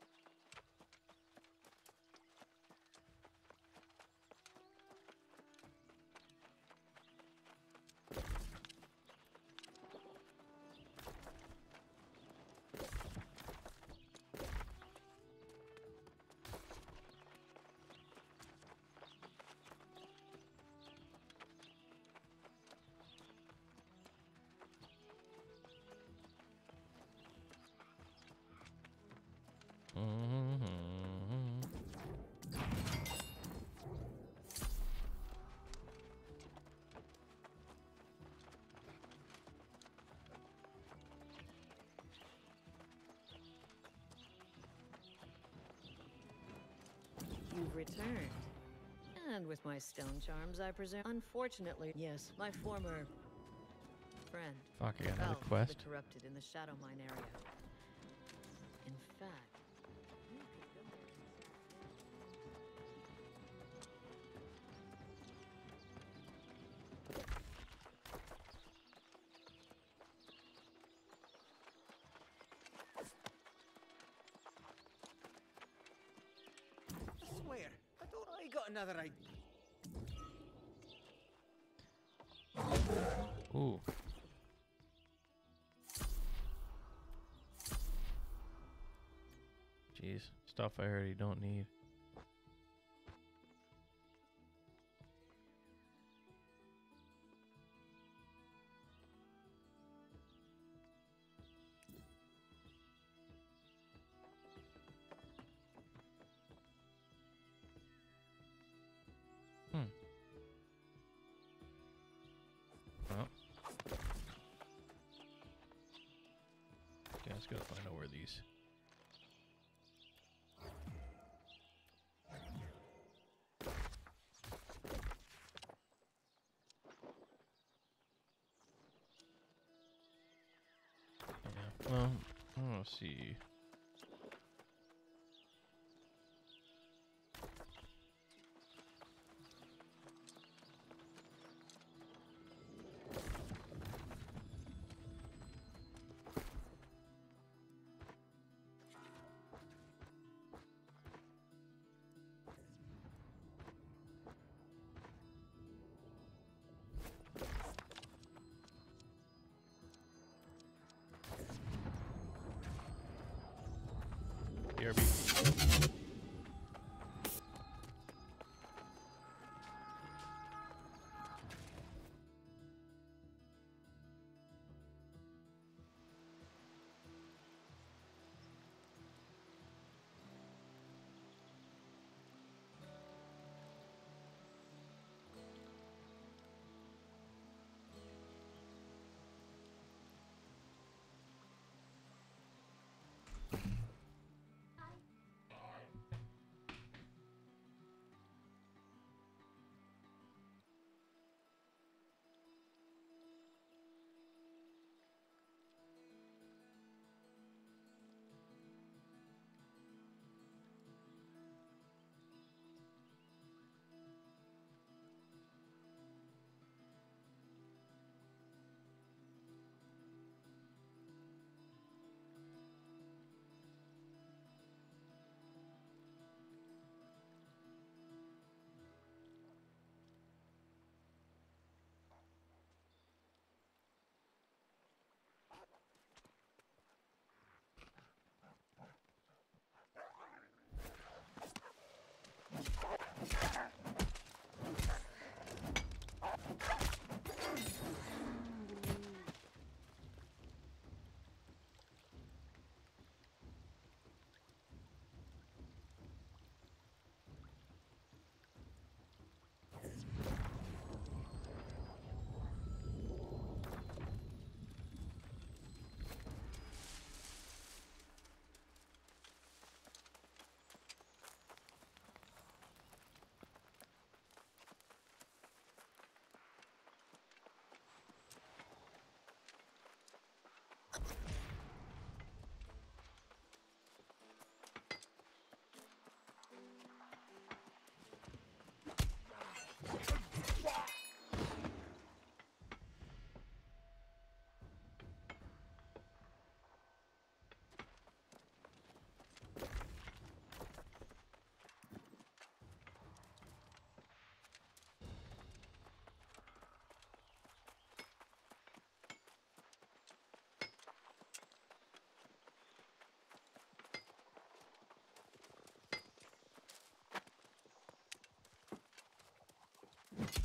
You've returned. And with my stone charms, I presume. Unfortunately, yes, my former friend. Fuck, I got another fell quest. the corrupted in the Shadow Mine area. In fact, you could go there. I swear, I thought I got another idea. Ooh. Jeez, stuff I already don't need. Well. Okay, let's go find out where these. Yeah, well, I want to see.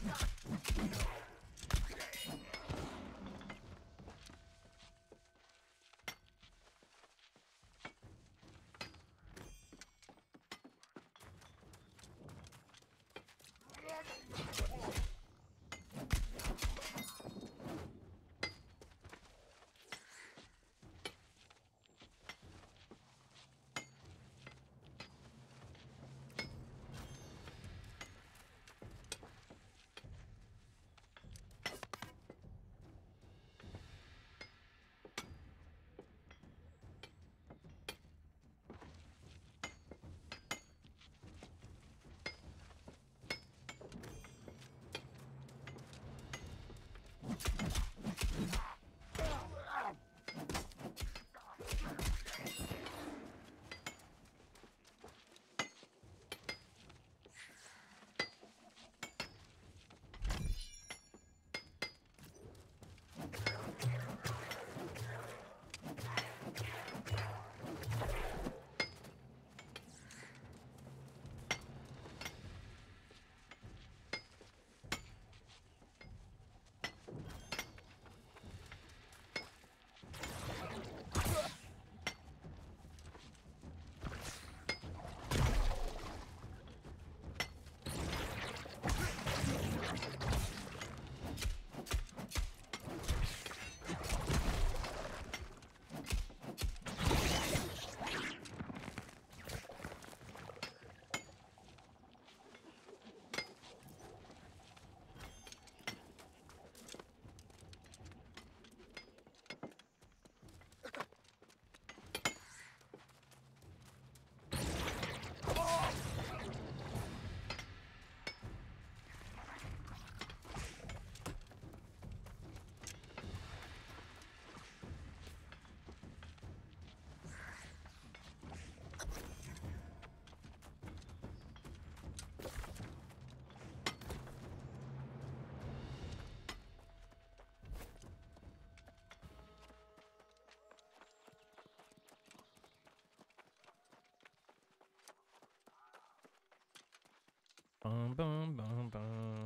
Bum, bum, bum, bum.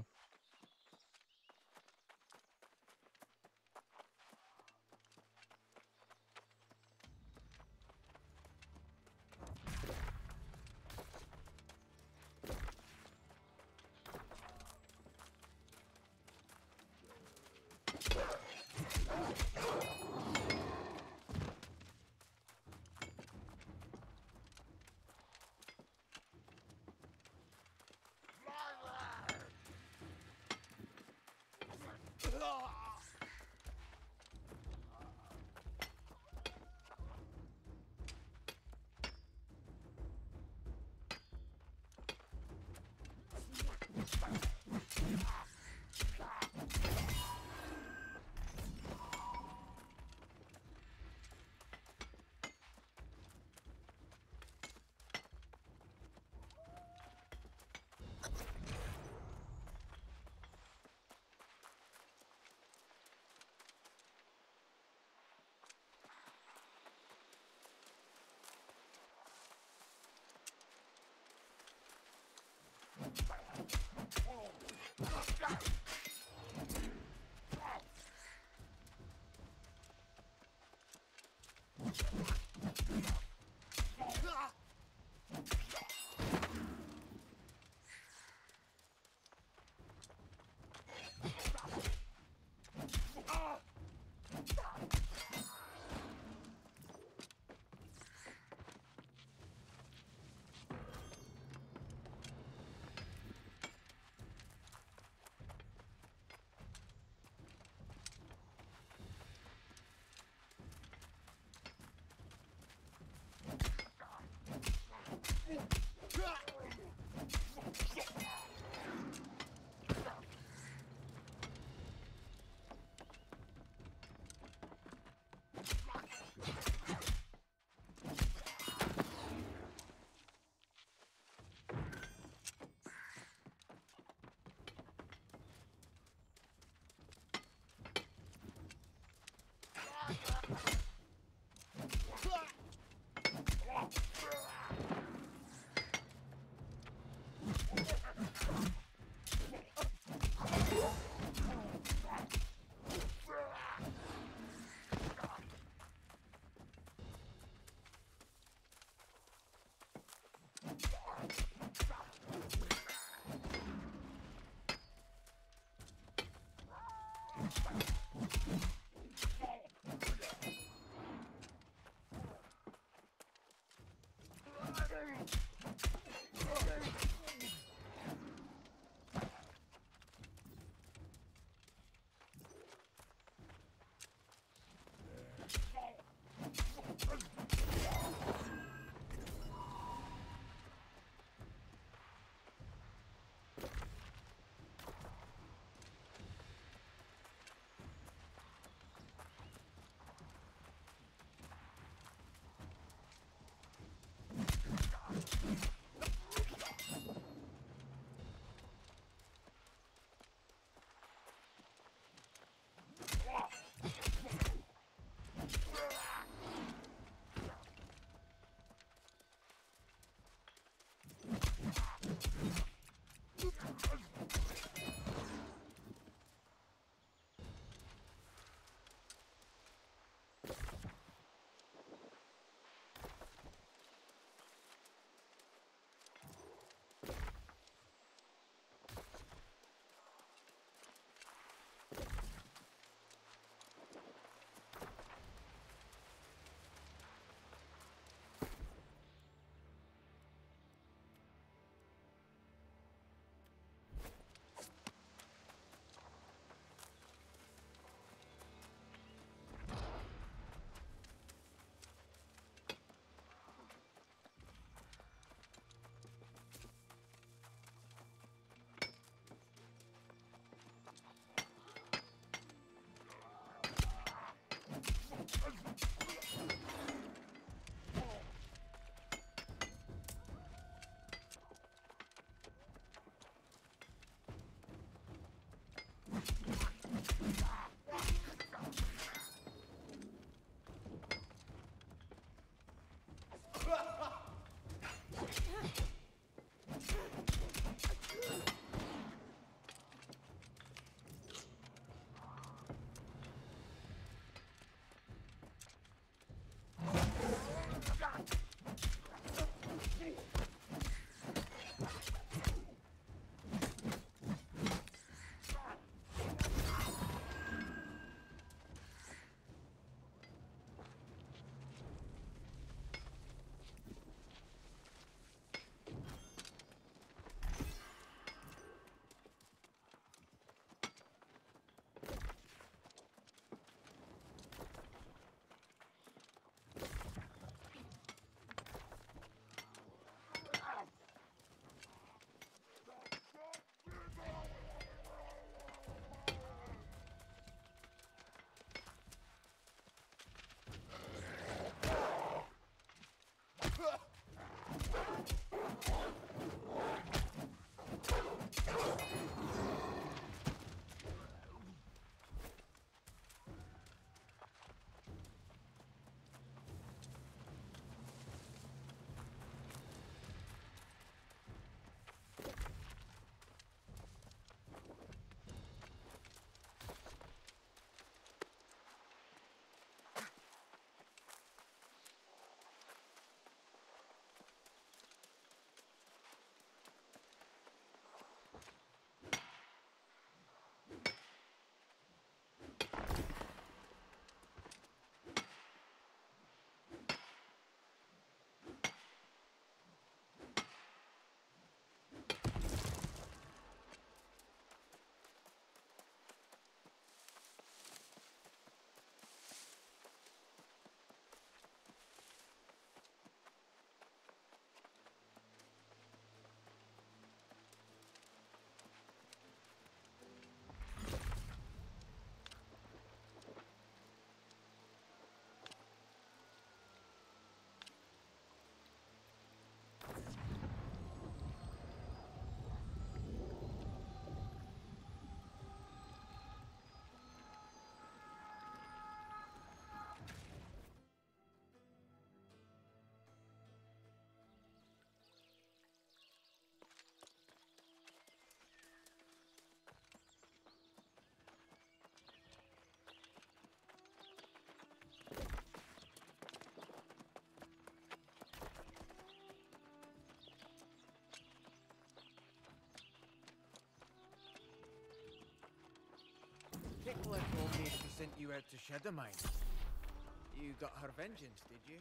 Kikla told me she sent you out to Shadowmine. You got her vengeance, did you?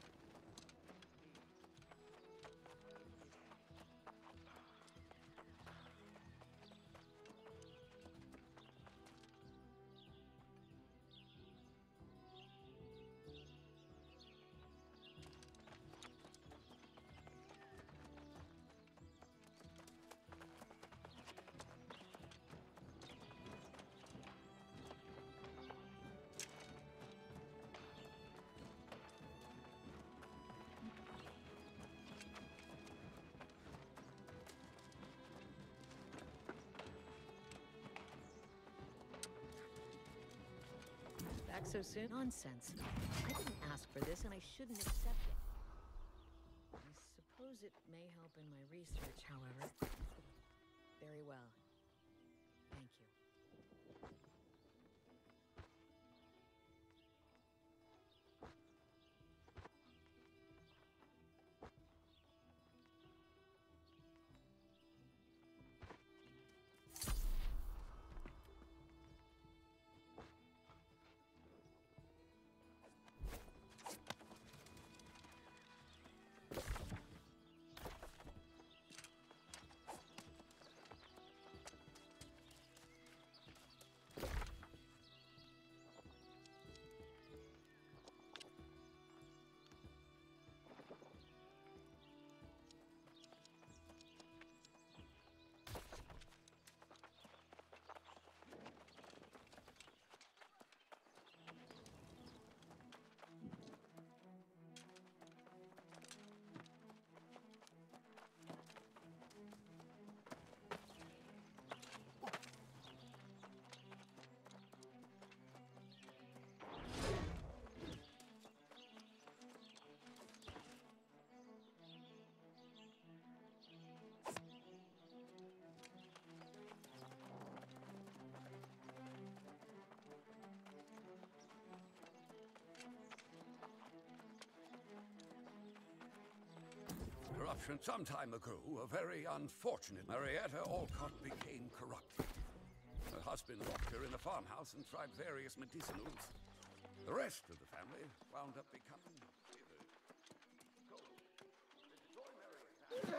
Back so soon? Nonsense. I didn't ask for this, and I shouldn't accept it. I suppose it may help in my research, however. Very well. Thank you. Corruption. Some time ago, a very unfortunate Marietta Alcott became corrupted. Her husband locked her in a farmhouse and tried various medicinals. The rest of the family wound up becoming withered. Go. Destroy Marietta.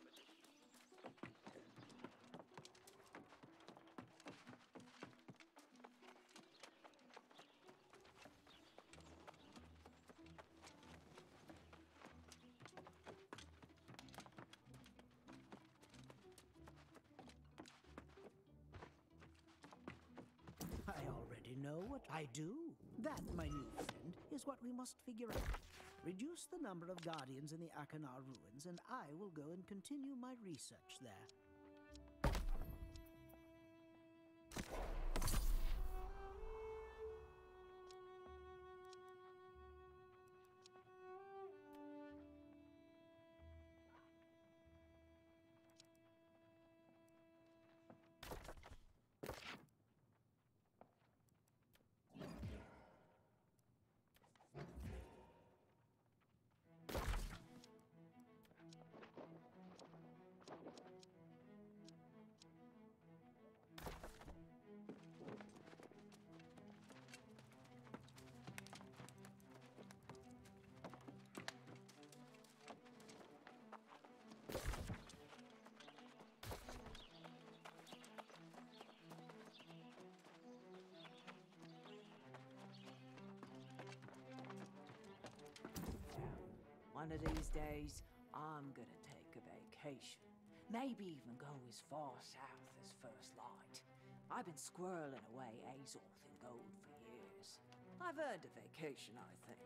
I already know what I do. That, my new friend, is what we must figure out. Reduce the number of guardians in the Akanar ruins, and I will go and continue my research there. One of these days, I'm gonna take a vacation. Maybe even go as far south as First Light. I've been squirreling away Azorth in gold for years. I've earned a vacation, I think.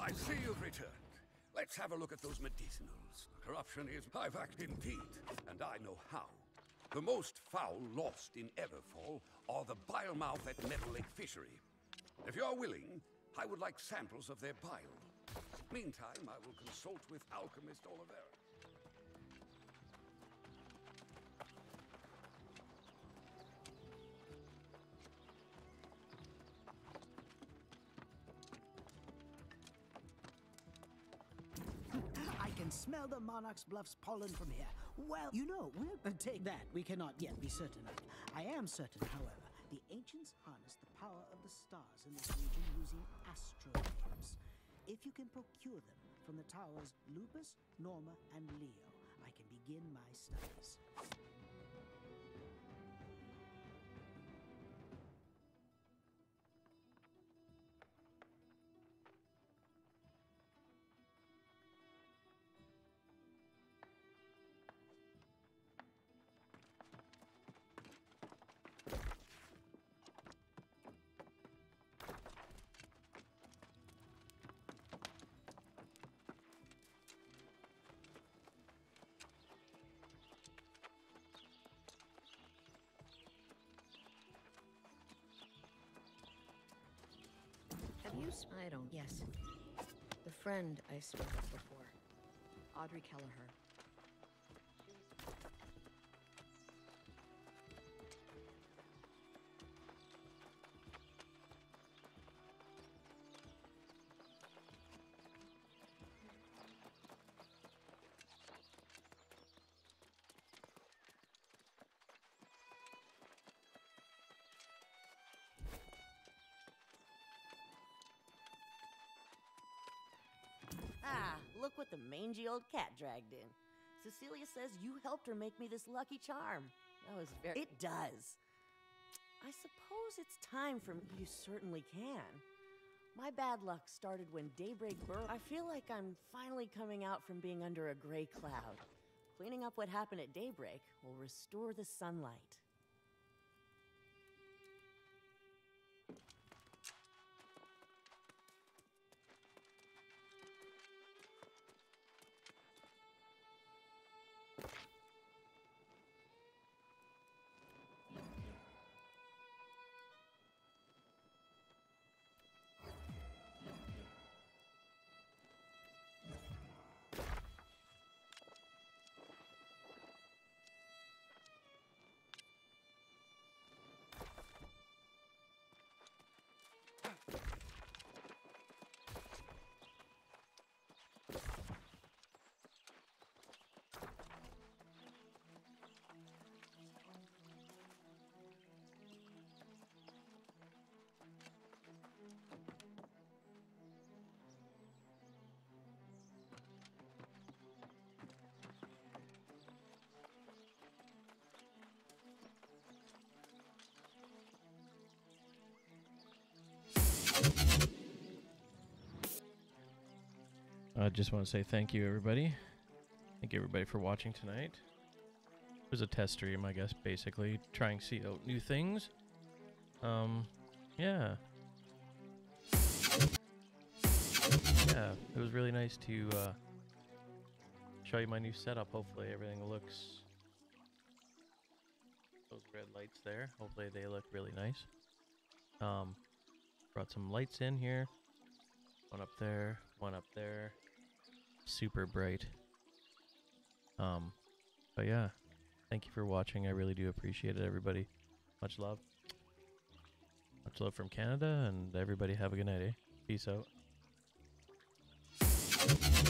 I see you've returned. Let's have a look at those medicinals. Corruption is I've indeed, and I know how. The most foul lost in Everfall are the bile mouth at Metal Lake Fishery. If you're willing, I would like samples of their bile. Meantime, I will consult with alchemist Olivera. I can smell the Monarchs' Bluffs pollen from here. Well, you know, we'll take that. We cannot yet be certain of. I am certain, however, the ancients harnessed the power of the stars in this region using astrolabes. If you can procure them from the towers Lupus, Norma, and Leo, I can begin my studies. I don't. Yes. The friend I spoke of before. Audrey Kelleher. Ah, look what the mangy old cat dragged in. Cecilia says you helped her make me this lucky charm. That was very... It does. I suppose it's time for me. You certainly can. My bad luck started when daybreak burrowed. I feel like I'm finally coming out from being under a gray cloud. Cleaning up what happened at daybreak will restore the sunlight. I just want to say thank you, everybody. Thank you, everybody, for watching tonight. It was a test stream, I guess, basically. Trying to see out new things. Yeah. Yeah, it was really nice to show you my new setup. Hopefully everything looks... Those red lights there, hopefully they look really nice. Brought some lights in here. One up there, one up there. Super bright. But yeah, thank you for watching. I really do appreciate it, everybody. Much love. Much love from Canada, and everybody have a good night, eh? Peace out.